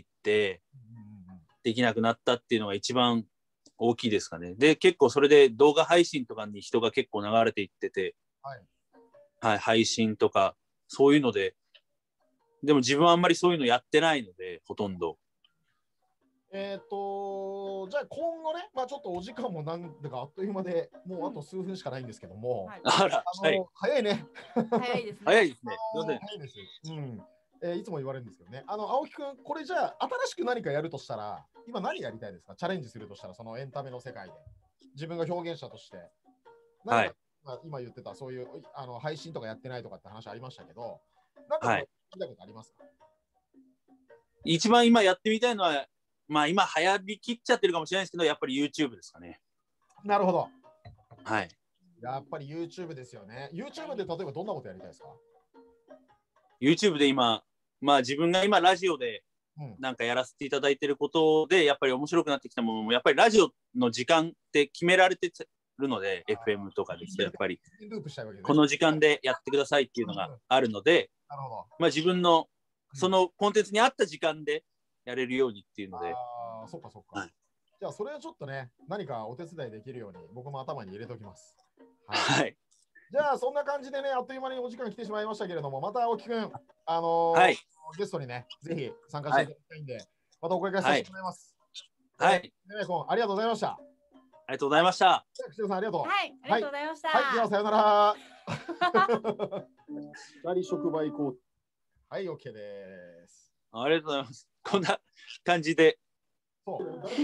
できなくなったっていうのが一番大きいですかね。で、結構それで動画配信とかに人が結構流れていってて、配信とか、そういうので、でも自分はあんまりそういうのやってないので、ほとんど。 じゃあ今後ね、ちょっとお時間もなんだかあっという間で、もうあと数分しかないんですけども、早いね。 早いですね。 早いですね。 早いです。いつも言われるんですけどね、青木くん、これじゃあ新しく何かやるとしたら、今何やりたいですか？チャレンジするとしたら、そのエンタメの世界で、自分が表現者として、今言ってた、そういう配信とかやってないとかって話ありましたけど、なんか聞いたことありますか？ 一番今やってみたいのは、今流行りきっちゃってるかもしれないですけど、やっぱり YouTube ですかね。 なるほど。 はい。 やっぱり YouTube ですよね。YouTube で例えばどんなことやりたいですか？ YouTube で今、自分が今ラジオでなんかやらせていただいてることで、やっぱり面白くなってきたものも、やっぱりラジオの時間って決められてるので、FM とかですとやっぱりこの時間でやってくださいっていうのがあるので、まあ自分のそのコンテンツに合った時間でやれるようにっていうので。 ああ、そっかそっか。はい、じゃあそれはちょっとね、何かお手伝いできるように僕も頭に入れておきます。 はい。はい、 じゃあそんな感じでね、あっという間にお時間来てしまいましたけれども、また青木くん、 はい、 ゲストにね、ぜひ参加していただきたいんで、またお声掛けさせてもらいます。 はい。 ねめこん、ありがとうございました。 ありがとうございました。 串田さん、ありがとう。 はい、ありがとうございました。 はい、ではさよなら。光触媒工。はい、OK です。 ありがとうございます。こんな感じで。 そう。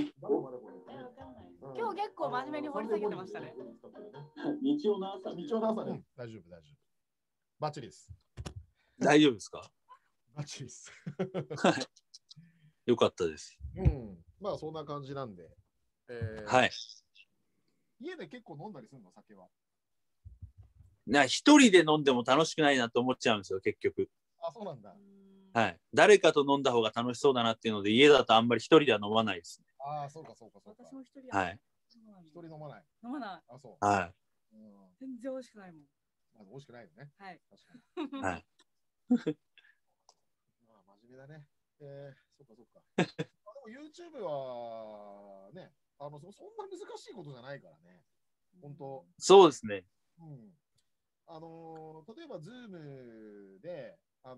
今日結構真面目に掘り下げてましたね。 日曜の朝ね。大丈夫、大丈夫。バッチリです。 大丈夫ですか？ バッチリです。 はい。よかったです。 うん。まあそんな感じなんで。 はい。 家で結構飲んだりするの、酒は。 一人で飲んでも楽しくないなと思っちゃうんですよ、結局。 あ、そうなんだ。 はい。誰かと飲んだ方が楽しそうだなっていうので、家だとあんまり一人では飲まないですね。 ああ、そうか、そうか、そうか。 私も一人はい。 一人飲まない。 飲まない。 あ、そう。 はい。 全然美味しくないもん。 まず美味しくないよね。 はい。 確かに。はい。 まあ、真面目だね。そっか、そっか。でも YouTube はね、そんな難しいことじゃないからね。本当。 そうですね。 うん。例えば Zoom で、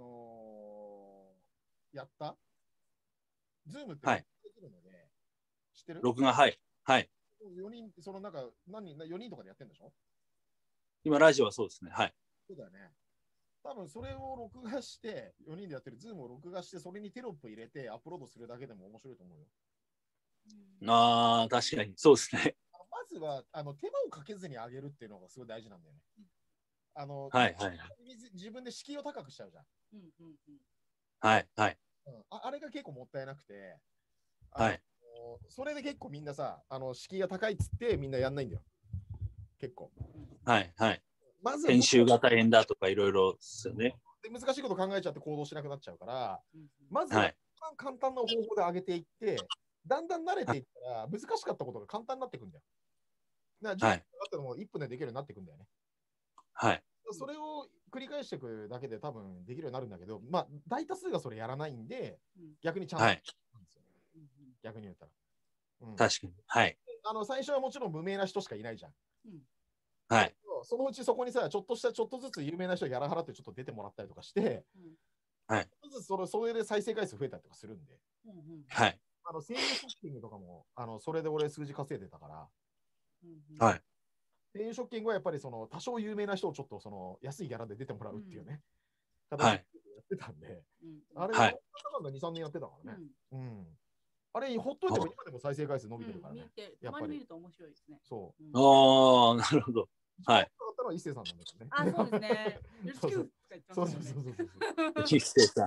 やった Zoom ってはいできるので、知ってる？ 録画、はい。はい。 4人、その中、4人とかでやってるんでしょ？ 今、ラジオはそうですね。はい。 そうだよね。多分それを録画して、4人でやってる Zoom を録画して、それにテロップ入れてアップロードするだけでも面白いと思うよ。 ああ、確かに、そうですね。 まずは手間をかけずに上げるっていうのがすごい大事なんだよね。 はいはい。 自分で敷居を高くしちゃうじゃん。 はいはい。 あれが結構もったいなくて、 はい。 それで結構みんなさ、敷居が高いっつってみんなやんないんだよ。結構。 はいはい。 まず編集が大変だとかいろいろですよね。 で難しいこと考えちゃって行動しなくなっちゃうから、まずは一番簡単な方法で上げていって、だんだん慣れていったら難しかったことが簡単になっていくんだよ。だから10分かかったのも1分でできるようになっていくんだよね。 はい。 それを繰り返していくだけで多分できるようになるんだけど、まあ大多数がそれやらないんで、逆にちゃんとなんですよ。逆に言ったら。 確かに。はい。 最初はもちろん無名な人しかいないじゃん。 はい。 そのうちそこにさ、ちょっとずつ有名な人ギャラ払ってちょっと出てもらったりとかして、 はい。 まずそれで再生回数増えたりとかするんで。 はい。 声優ショッキングとかも、それで俺数字稼いでたから、 はい。 声優ショッキングはやっぱり多少有名な人をちょっと安いギャラで出てもらうっていうね、 はい。 やってたんで、あれ、2、3年やってたからね。あれ、ほっといても今でも再生回数伸びてるからね。 たまに見ると面白いですね。 そう。 ああ、なるほど。はい。 だったのは一星さんなんですね。 あ、そうですね。 そう。 一星さん。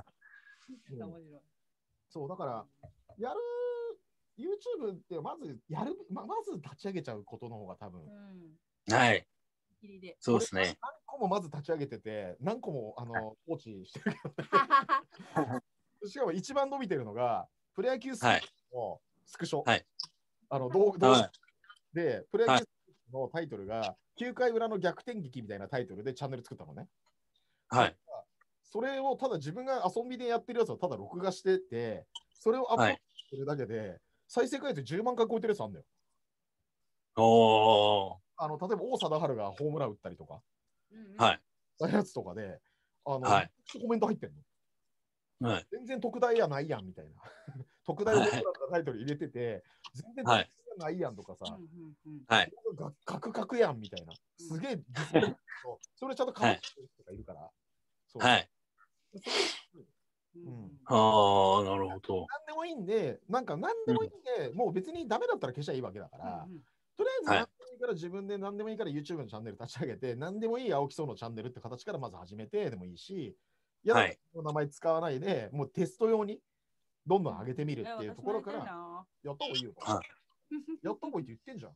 そう、だから、YouTube ってまず立ち上げちゃうことの方が多分。 はい。そうですね。 何個もまず立ち上げてて、何個も放置してるけど、しかも一番伸びてるのが、プロ野球スのスクショ。 はい。 動画で、プロ野球のタイトルが、9回裏の逆転劇みたいなタイトルでチャンネル作ったのね。 はい。 それをただ自分が遊びでやってるやつをただ録画してて、それをアップロードするだけで、再生回数10万回超えてるやつあるんだよ。例えば王貞治がホームラン打ったりとか、 はい。 そういうやつとかで、 はい。 コメント入ってんの。はい。全然特大やないやんみたいな。特大をタイトル入れてて、全然特大やないやんとかさ、 はい。 カクカクやんみたいな。すげえ、それちゃんとカットしてる人がいるから。 はい。ああ、なるほど。 何でもいいんで、もう別にダメだったら消しゃいいわけだから、とりあえず何でもいいから YouTube のチャンネル立ち上げて、何でもいい青木荘のチャンネルって形からまず始めてでもいいし、名前使わないで、もうテスト用にどんどん上げてみるっていうところから、やった方がいいよ。やった方がいいって言ってんじゃん。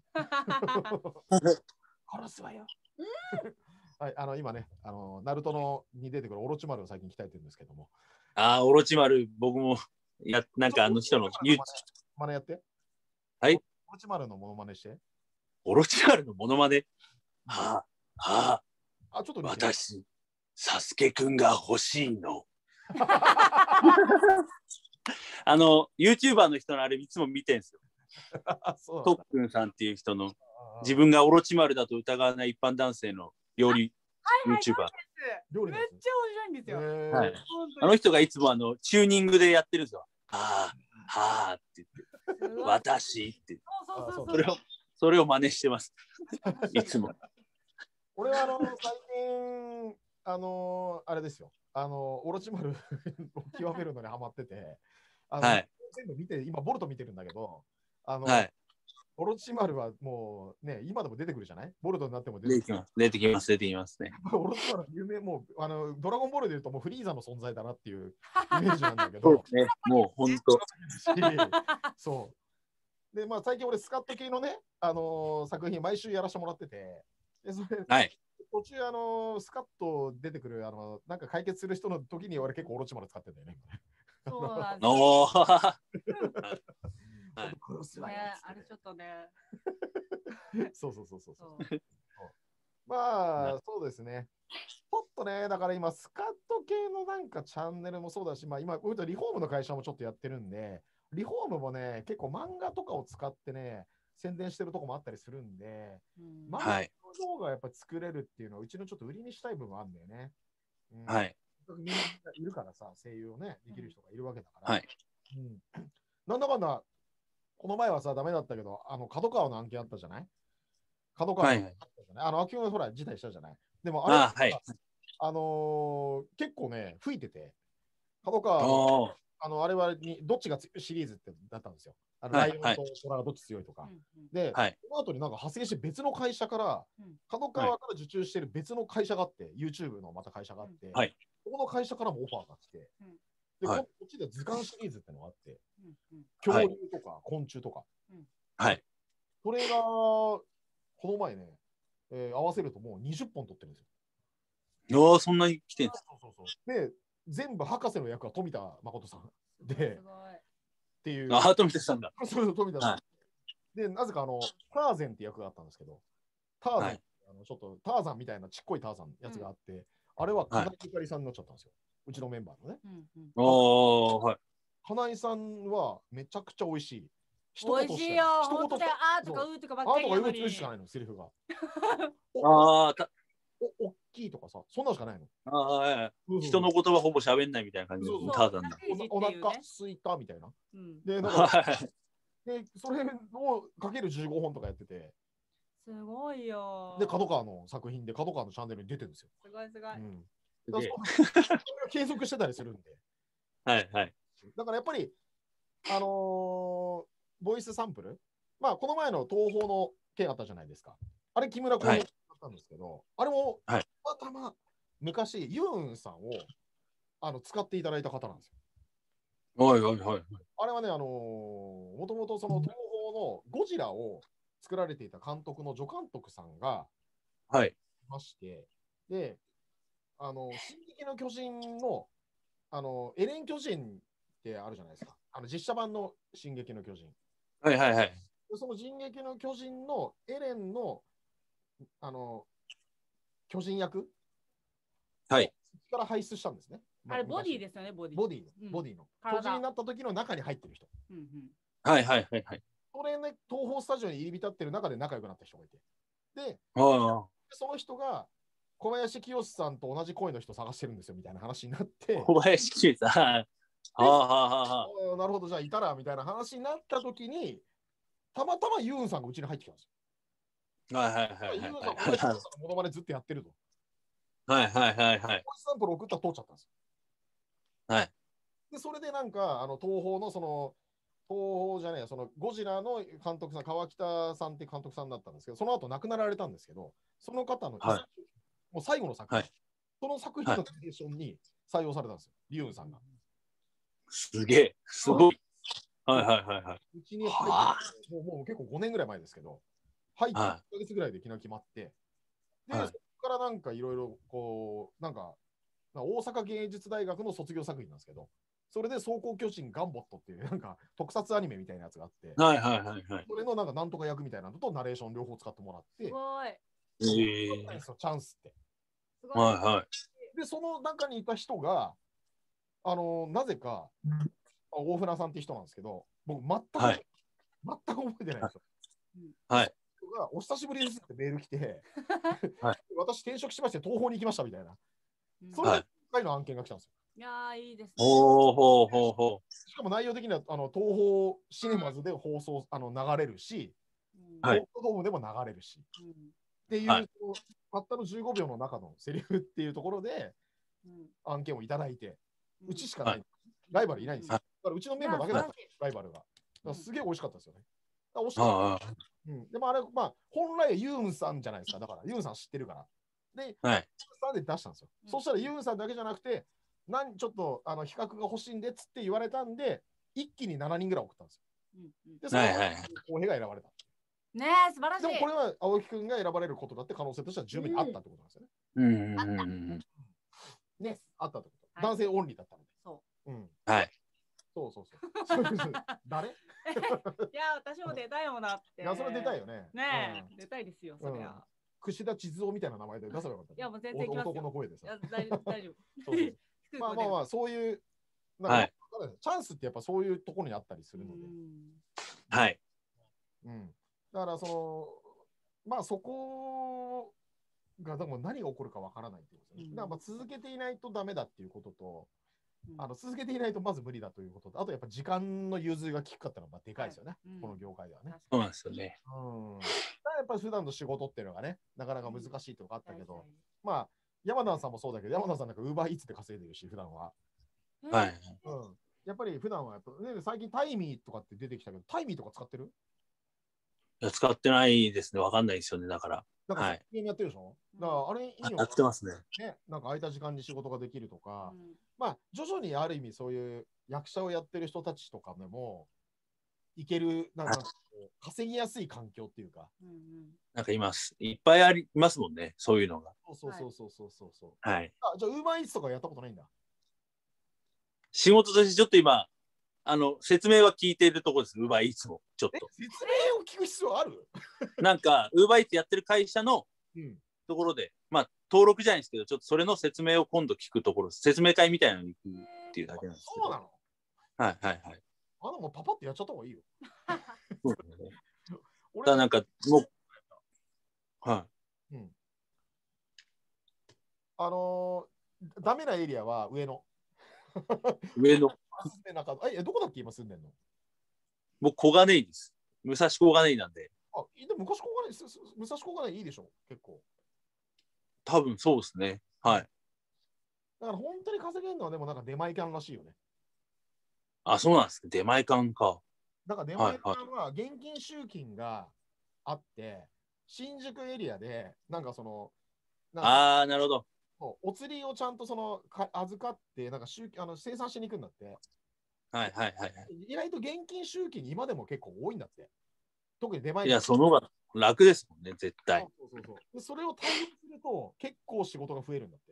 殺すわよ。はい、今ね、ナルトに出てくるオロチマルを最近鍛えてるんですけども。 ああ、オロチマル、僕も、なんか人のモノマネやって。 はい。 オロチマルのモノマネして。 オロチマルのモノマネ。はあ、 ちょっと私、サスケくんが欲しいの。YouTuber の人のあれいつも見てんすよ。トックンさんっていう人の自分がオロチマルだと疑わない一般男性の料理 YouTuber。 めっちゃ面白いんですよ。 はい、あの人がいつもチューニングでやってるんですよ。はあって言って、私ってそれを真似してます。いつも。 俺は最近あれですよ。オロチマルを極めるのにハマってて、 はい、 全部見て、今ボルト見てるんだけど、 はい、 オロチマルはもうね、今でも出てくるじゃない？ボルトになっても出てきます。出てきますね。 オロチマルは有名、もうドラゴンボールでいうともうフリーザの存在だなっていうイメージなんだけど、そうですね、もう本当。 そう。で、まあ最近俺スカット系のね、作品毎週やらせてもらってて、でそれ、 はい、 途中スカッと出てくるなんか解決する人の時に俺結構オロチマル使ってんだよね。 そうなんですよ。 あれちょっとね。 そう。まあそうですね。ちょっとね、だから今スカット系のなんかチャンネルもそうだし、まあ今リフォームの会社もちょっとやってるんで、リフォームもね、結構漫画とかを使ってね、宣伝してるとこもあったりするんで、漫画の動画やっぱ作れるっていうのはうちのちょっと売りにしたい部分あるんだよね。 はい。 みんないるからさ、声優をね、できる人がいるわけだから。 はい。 なんだかんだ、この前はさ、ダメだったけど、角川の案件あったじゃない？角川の案件あったじゃない？秋葉ほら、辞退したじゃない？でもあれ、 はい、 結構ね、吹いてて、角川のあれはどっちがシリーズってだったんですよ。ライオンとトラがどっち強いとか。で、その後になんか派生して別の会社から、角川から受注してる別の会社があって、YouTube のまた会社があって、そこの会社からもオファーが来て、で、こっちで図鑑シリーズってのがあって、恐竜とか昆虫とか。 はい。 それが、この前ね、合わせるともう20本取ってるんですよ。そんなに来てるんですか？ で、全部博士の役は富田誠さんで、っていう。 富田さんだ。 そう富田さん。で、なぜかターゼンって役があったんですけど、ターゼン、ちょっとターザンみたいなちっこいターザンやつがあって、あれは金井ゆかりさんになっちゃったんですよ。うちのメンバーのね。 はい。 金井さんはめちゃくちゃ美味しい。 美味しいよ。一言であーとかうーとかばっかりやのに。 あーとかうーしかないの、セリフが。 大きいとかさ、そんなのしかないの。 人の言葉ほぼ喋んないみたいな感じで、ターザンだ。 お腹すいたみたいな。で、それをかける15本とかやってて。 すごいよ。 で、角川の作品で、角川のチャンネルに出てるんですよ。 すごい。 それを継続してたりするんで。 だからやっぱり、ボイスサンプル、まあ、この前の東宝の件あったじゃないですか。あれ、木村君だったんですけど、あれも、たまたま昔、ユーンさんを使っていただいた方なんですよ。あれはね、もともとその東宝のゴジラを作られていた監督の助監督さんがいまして、で、進撃の巨人の、エレン巨人ってあるじゃないですか。実写版の進撃の巨人。その進撃の巨人のエレンの、巨人役から輩出したんですね。 あれ、ボディですよね、ボディ。 ボディの。巨人になった時の中に入ってる人。 それね、東宝スタジオに入り浸ってる中で仲良くなった人がいて。で、その人が小林清さんと同じ声の人探してるんですよみたいな話になって。 小林清さん。なるほど、じゃあいたらみたいな話になった時に、たまたまユーンさんがうちに入ってきたんですよ。ユーンさんがモノマネずっとやってると。ボイスサンプル送ったら通っちゃったんですよ。で、それでなんか、東宝の東宝じゃねえや、そのゴジラの監督さん、川北さんって監督さんだったんですけど、その後亡くなられたんですけど、その方の、もう最後の作品、その作品のナレーションに採用されたんですよ、リュウンさんが。 すげえ、すごい。 うちに入って、もう結構5年ぐらい前ですけど、入って1ヶ月ぐらいでいきなり決まって、で、そこからなんかいろいろこう、なんか、大阪芸術大学の卒業作品なんですけど、 それで装甲巨人ガンボットっていうなんか特撮アニメみたいなやつがあって、 はいはいはいはい。 それのなんとか役みたいなのとナレーション両方使ってもらって、 すごい。 チャンスって。 はいはい。 で、その中にいた人が、なぜか、大船さんって人なんですけど、僕全く覚えてないんですよ。 はい。 お久しぶりですってメール来て、私転職しまして東宝に行きましたみたいな。それで1回の案件が来たんですよ。 いやいいですね。 しかも内容的には東宝シネマズで放送流れるし、 はい、 ドームでも流れるし、っていう、たったの15秒の中のセリフっていうところで、案件をいただいて、うちしかない、ライバルいないんですよ。だからうちのメンバーだけだった、ライバルが。すげえ美味しかったですよね。惜しかった。でもあれ、まあ、本来ユーンさんじゃないですか。だからユーンさん知ってるから。で、ユーンさんで出したんですよ。そしたらユーンさんだけじゃなくて、ちょっと比較が欲しいんでっつって言われたんで、一気に7人ぐらい送ったんですよ。で、その公平が選ばれた。 ねえ、素晴らしい。 でもこれは青木くんが選ばれることだって可能性としては十分にあったってことなんですよね。あった。ね、あったってこと。男性オンリーだったので。 そう。 はい。そうそうそう。誰？いや、私も出たいもんなって。 いや、それ出たいよね。 ねえ、出たいですよ、そりゃ。 串田千鶴夫みたいな名前で出せばよかった。 いや、もう全然男の声でさ。 大丈夫。 まあまあまあ、そういう、チャンスってやっぱそういうところにあったりするので。 はい。 だからまあそこがでも何が起こるかわからないっていうことですね。だからまあ続けていないとダメだっていうことと、続けていないとまず無理だということと、あとやっぱ時間の融通が効くかっていうのはでかいですよね、この業界ではね。 そうなんですよね。 やっぱり普段の仕事っていうのがね、なかなか難しいとかあったけど、まあ、山田さんもそうだけど、山田さんなんかウーバーイーツで稼いでるし、普段は。 はい。 やっぱり普段はやっぱ、最近タイミーとかって出てきたけど、タイミーとか使ってる？ いや、使ってないですね。わかんないですよね、だから。 なんか、ゲームやってるでしょ？だから、あれいいよ。 やってますね。 なんか空いた時間に仕事ができるとか、まあ、徐々にある意味そういう役者をやってる人たちとかでも、いける、なんか稼ぎやすい環境っていうか。 なんかいます。いっぱいありますもんね、そういうのが。 そう。 はい。 じゃあ、ウーバーイーツとかやったことないんだ。 仕事としてちょっと今、説明は聞いているところです、ウーバーイーツも。ちょっと。 説明を聞く必要ある？ なんか、ウーバーイーツやってる会社のところで、まあ、登録じゃないんですけど、ちょっとそれの説明を今度聞くところです。説明会みたいなのに行くっていうだけなんですけど。 そうなの？ はい。 でもパパってやっちゃった方がいいよ。 そうですね。だからなんか、もう、はい。 ダメなエリアは上野。 上野。 どこだっけ今住んでんの？ 僕、小金井です。武蔵小金井なんで。 でも武蔵小金井いいでしょ、結構。 多分そうですね。はい。 だから本当に稼げるのはでもなんか出前館らしいよね。 あ、そうなんですね。出前館か。 だから出前館は現金集金があって、新宿エリアで、なんかなるほど。 お釣りをちゃんと預かって、なんか生産しに行くんだって。 はい。 意外と現金集金今でも結構多いんだって。特に出前館。いや、その方が楽ですもんね、絶対。 それを対応すると結構仕事が増えるんだって。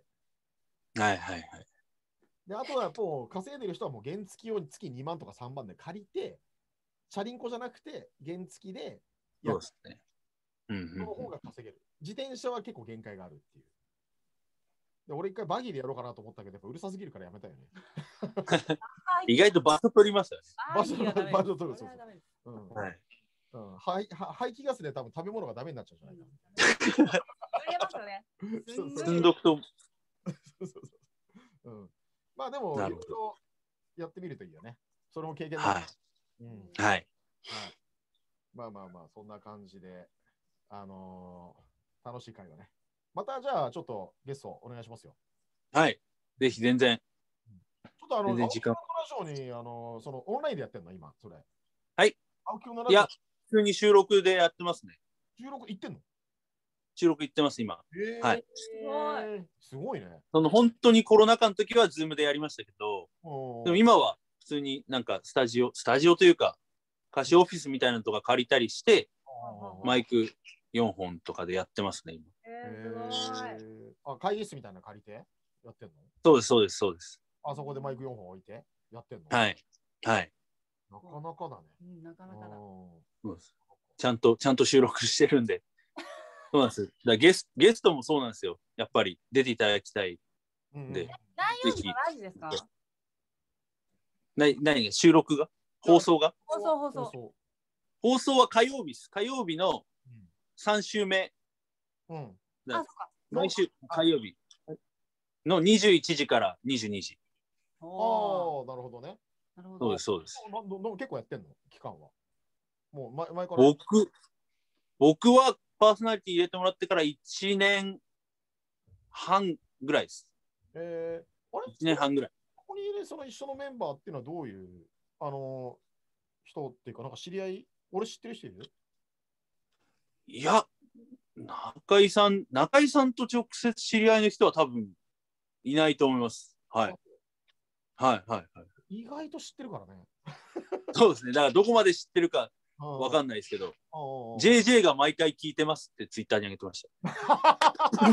はい。 で、あとはもう稼いでる人はもう原付を月2万とか3万で借りて、チャリンコじゃなくて原付でやる。そうですね。 その方が稼げる。自転車は結構限界があるっていう。で、俺一回バギーでやろうかなと思ったけど、やっぱうるさすぎるからやめたよね。 意外と場所取りますよね。 場所取る。排気ガスで多分食べ物がダメになっちゃうじゃないか。 積んどくと。 まあでも、いろいろやってみるといいよね。それも経験だ。 はい。 まあ、そんな感じで、楽しい会話ね。またじゃあ、ちょっとゲストお願いしますよ。 はい。ぜひ全然。 ちょっと青木のラジオに、オンラインでやってんの今、それ。 はい。いや、普通に収録でやってますね。 収録行ってんの？ 収録行ってます、今。はい。 すごいね。 本当にコロナ禍の時はズームでやりましたけど、でも今は普通になんかスタジオというか、貸しオフィスみたいなのとか借りたりして、マイク4本とかでやってますね、今。 会議室みたいなの借りてやってんの？ そうです。 あそこでマイク4本置いて。 やってんの？ はい。はい。 なかなかだね。 なかなかだ。 そうです。ちゃんと収録してるんで。そうなんです。だゲストもそうなんですよ。やっぱり出ていただきたいんで。 何曜日の何時ですか？ 何が収録が放送が放送は火曜日です。火曜日の3週目。毎週火曜日の21時から22時。 ああ、なるほどね。 そうです、そうです。 結構やってんの期間は。もう前から。 僕はパーソナリティ入れてもらってから1年半ぐらいです。 あれ ?1 年半ぐらい。 ここにいるその一緒のメンバーっていうのはどういう人っていうか、なんか知り合い？俺知ってる人いる？ いや、中井さんと直接知り合いの人は多分いないと思います。はい。はいはいはい。 意外と知ってるからね。 そうですね。だからどこまで知ってるかわかんないですけど、JJ が毎回聞いてますってツイッターに上げてました。すごい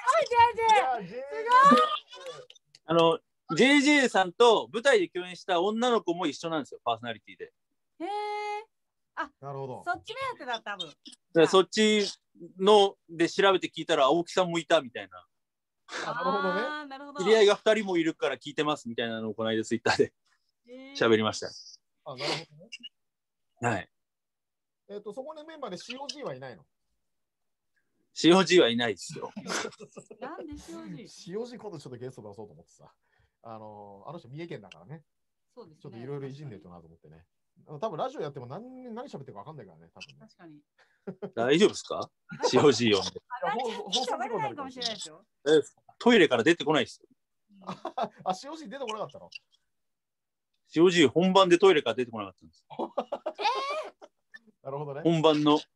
JJ。JJ さんと舞台で共演した女の子も一緒なんですよ、パーソナリティで。 へえ。あ、 なるほど。 そっち目当てだ、多分。 そっちので調べて聞いたら青木さんもいたみたいな。 なるほどね。 知り合いが2人もいるから聞いてますみたいなのをこの間ツイッターで喋りました。 あ、なるほどね。はい。 そこのメンバーで COG はいないの？ COG はいないですよ。 なんで COG？COG 今度ちょっとゲスト出そうと思ってさ。あの人三重県だからね。 そうですね。 ちょっといろいろいじんでるとなと思ってね。多分ラジオやっても何喋ってるか分かんないからね、多分ね。 確かに。 大丈夫ですか？ COG を。 喋れないかもしれないですよ。 トイレから出てこないですよ。 あ、COG 出てこなかったの ？COG 本番でトイレから出てこなかったんです。 なるほどね。 本番の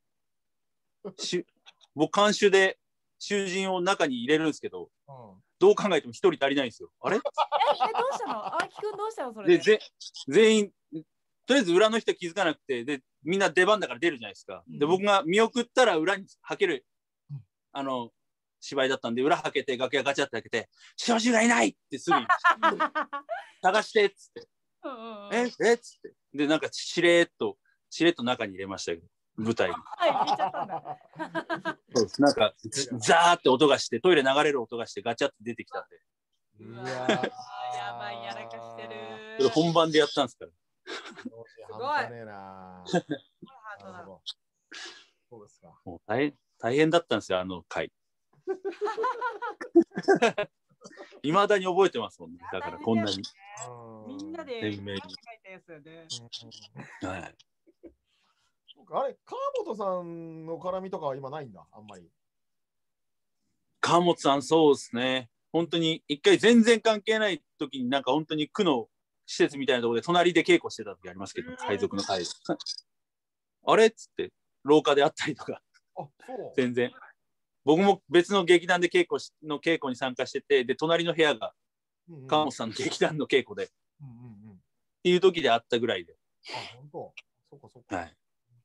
僕監修で囚人を中に入れるんですけど、どう考えても一人足りないんですよ。あれ？どうしたの？青木くんどうしたのそれで？ 全員とりあえず裏の人気づかなくて、でみんな出番だから出るじゃないですか。で僕が見送ったら裏にはける芝居だったんで、裏はけて楽屋ガチャって開けて「COGがいない!」ってすぐ言いました。探してっつって。えっつって。でなんかしれっと中に入れましたけど、舞台に。そうです。なんかザーって音がして、トイレ流れる音がしてガチャって出てきたんで。 うわやばい、やらかしてる。 それ本番でやったんですから。 すごい。ハードだ。そうですか。 もう大変だったんですよ、あの回。いまだに覚えてますもんね。だからこんなに。 みんなで書いたやつよね。 はい。 あれ、川本さんの絡みとかは今ないんだ、あんまり。 川本さん、そうですね。本当に一回全然関係ない時になんか本当に区の施設みたいなところで隣で稽古してた時ありますけど、海賊の会で。あれっつって廊下であったりとか。全然。僕も別の劇団で稽古に参加してて、で隣の部屋が川本さんの劇団の稽古で、っていう時であったぐらいで。 あ、本当。そうかそうか。 はい。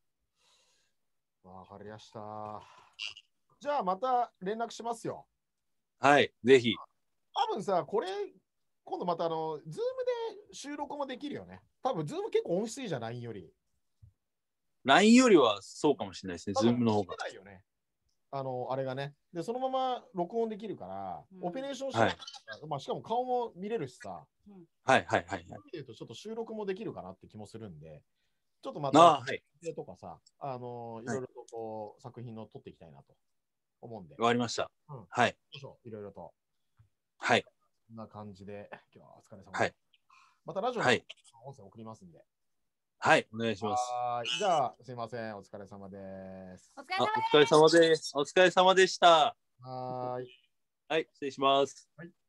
わかりました。じゃあまた連絡しますよ。 はい、ぜひ。 多分さ、これ今度またズームで収録もできるよね。多分ズーム結構音質いいじゃん、LINE より。 LINE よりはそうかもしれないですね、ズームの方が。 ないよね。あれがね。で、そのまま録音できるから、オペレーションしながら、まあ、しかも顔も見れるしさ。 はいはいはい。 ちょっと収録もできるかなって気もするんで、ちょっとまた、とかさ、いろいろとこう作品を撮っていきたいなと思うんで。 わかりました。はい。 いろいろと。 はい。 こんな感じで、今日はお疲れ様です。はい。またラジオの音声送りますんで。 はい、お願いします。 じゃあ、すいません。お疲れ様です。 お疲れ様です。 お疲れ様でした。 はい。 はい、失礼します。 はい。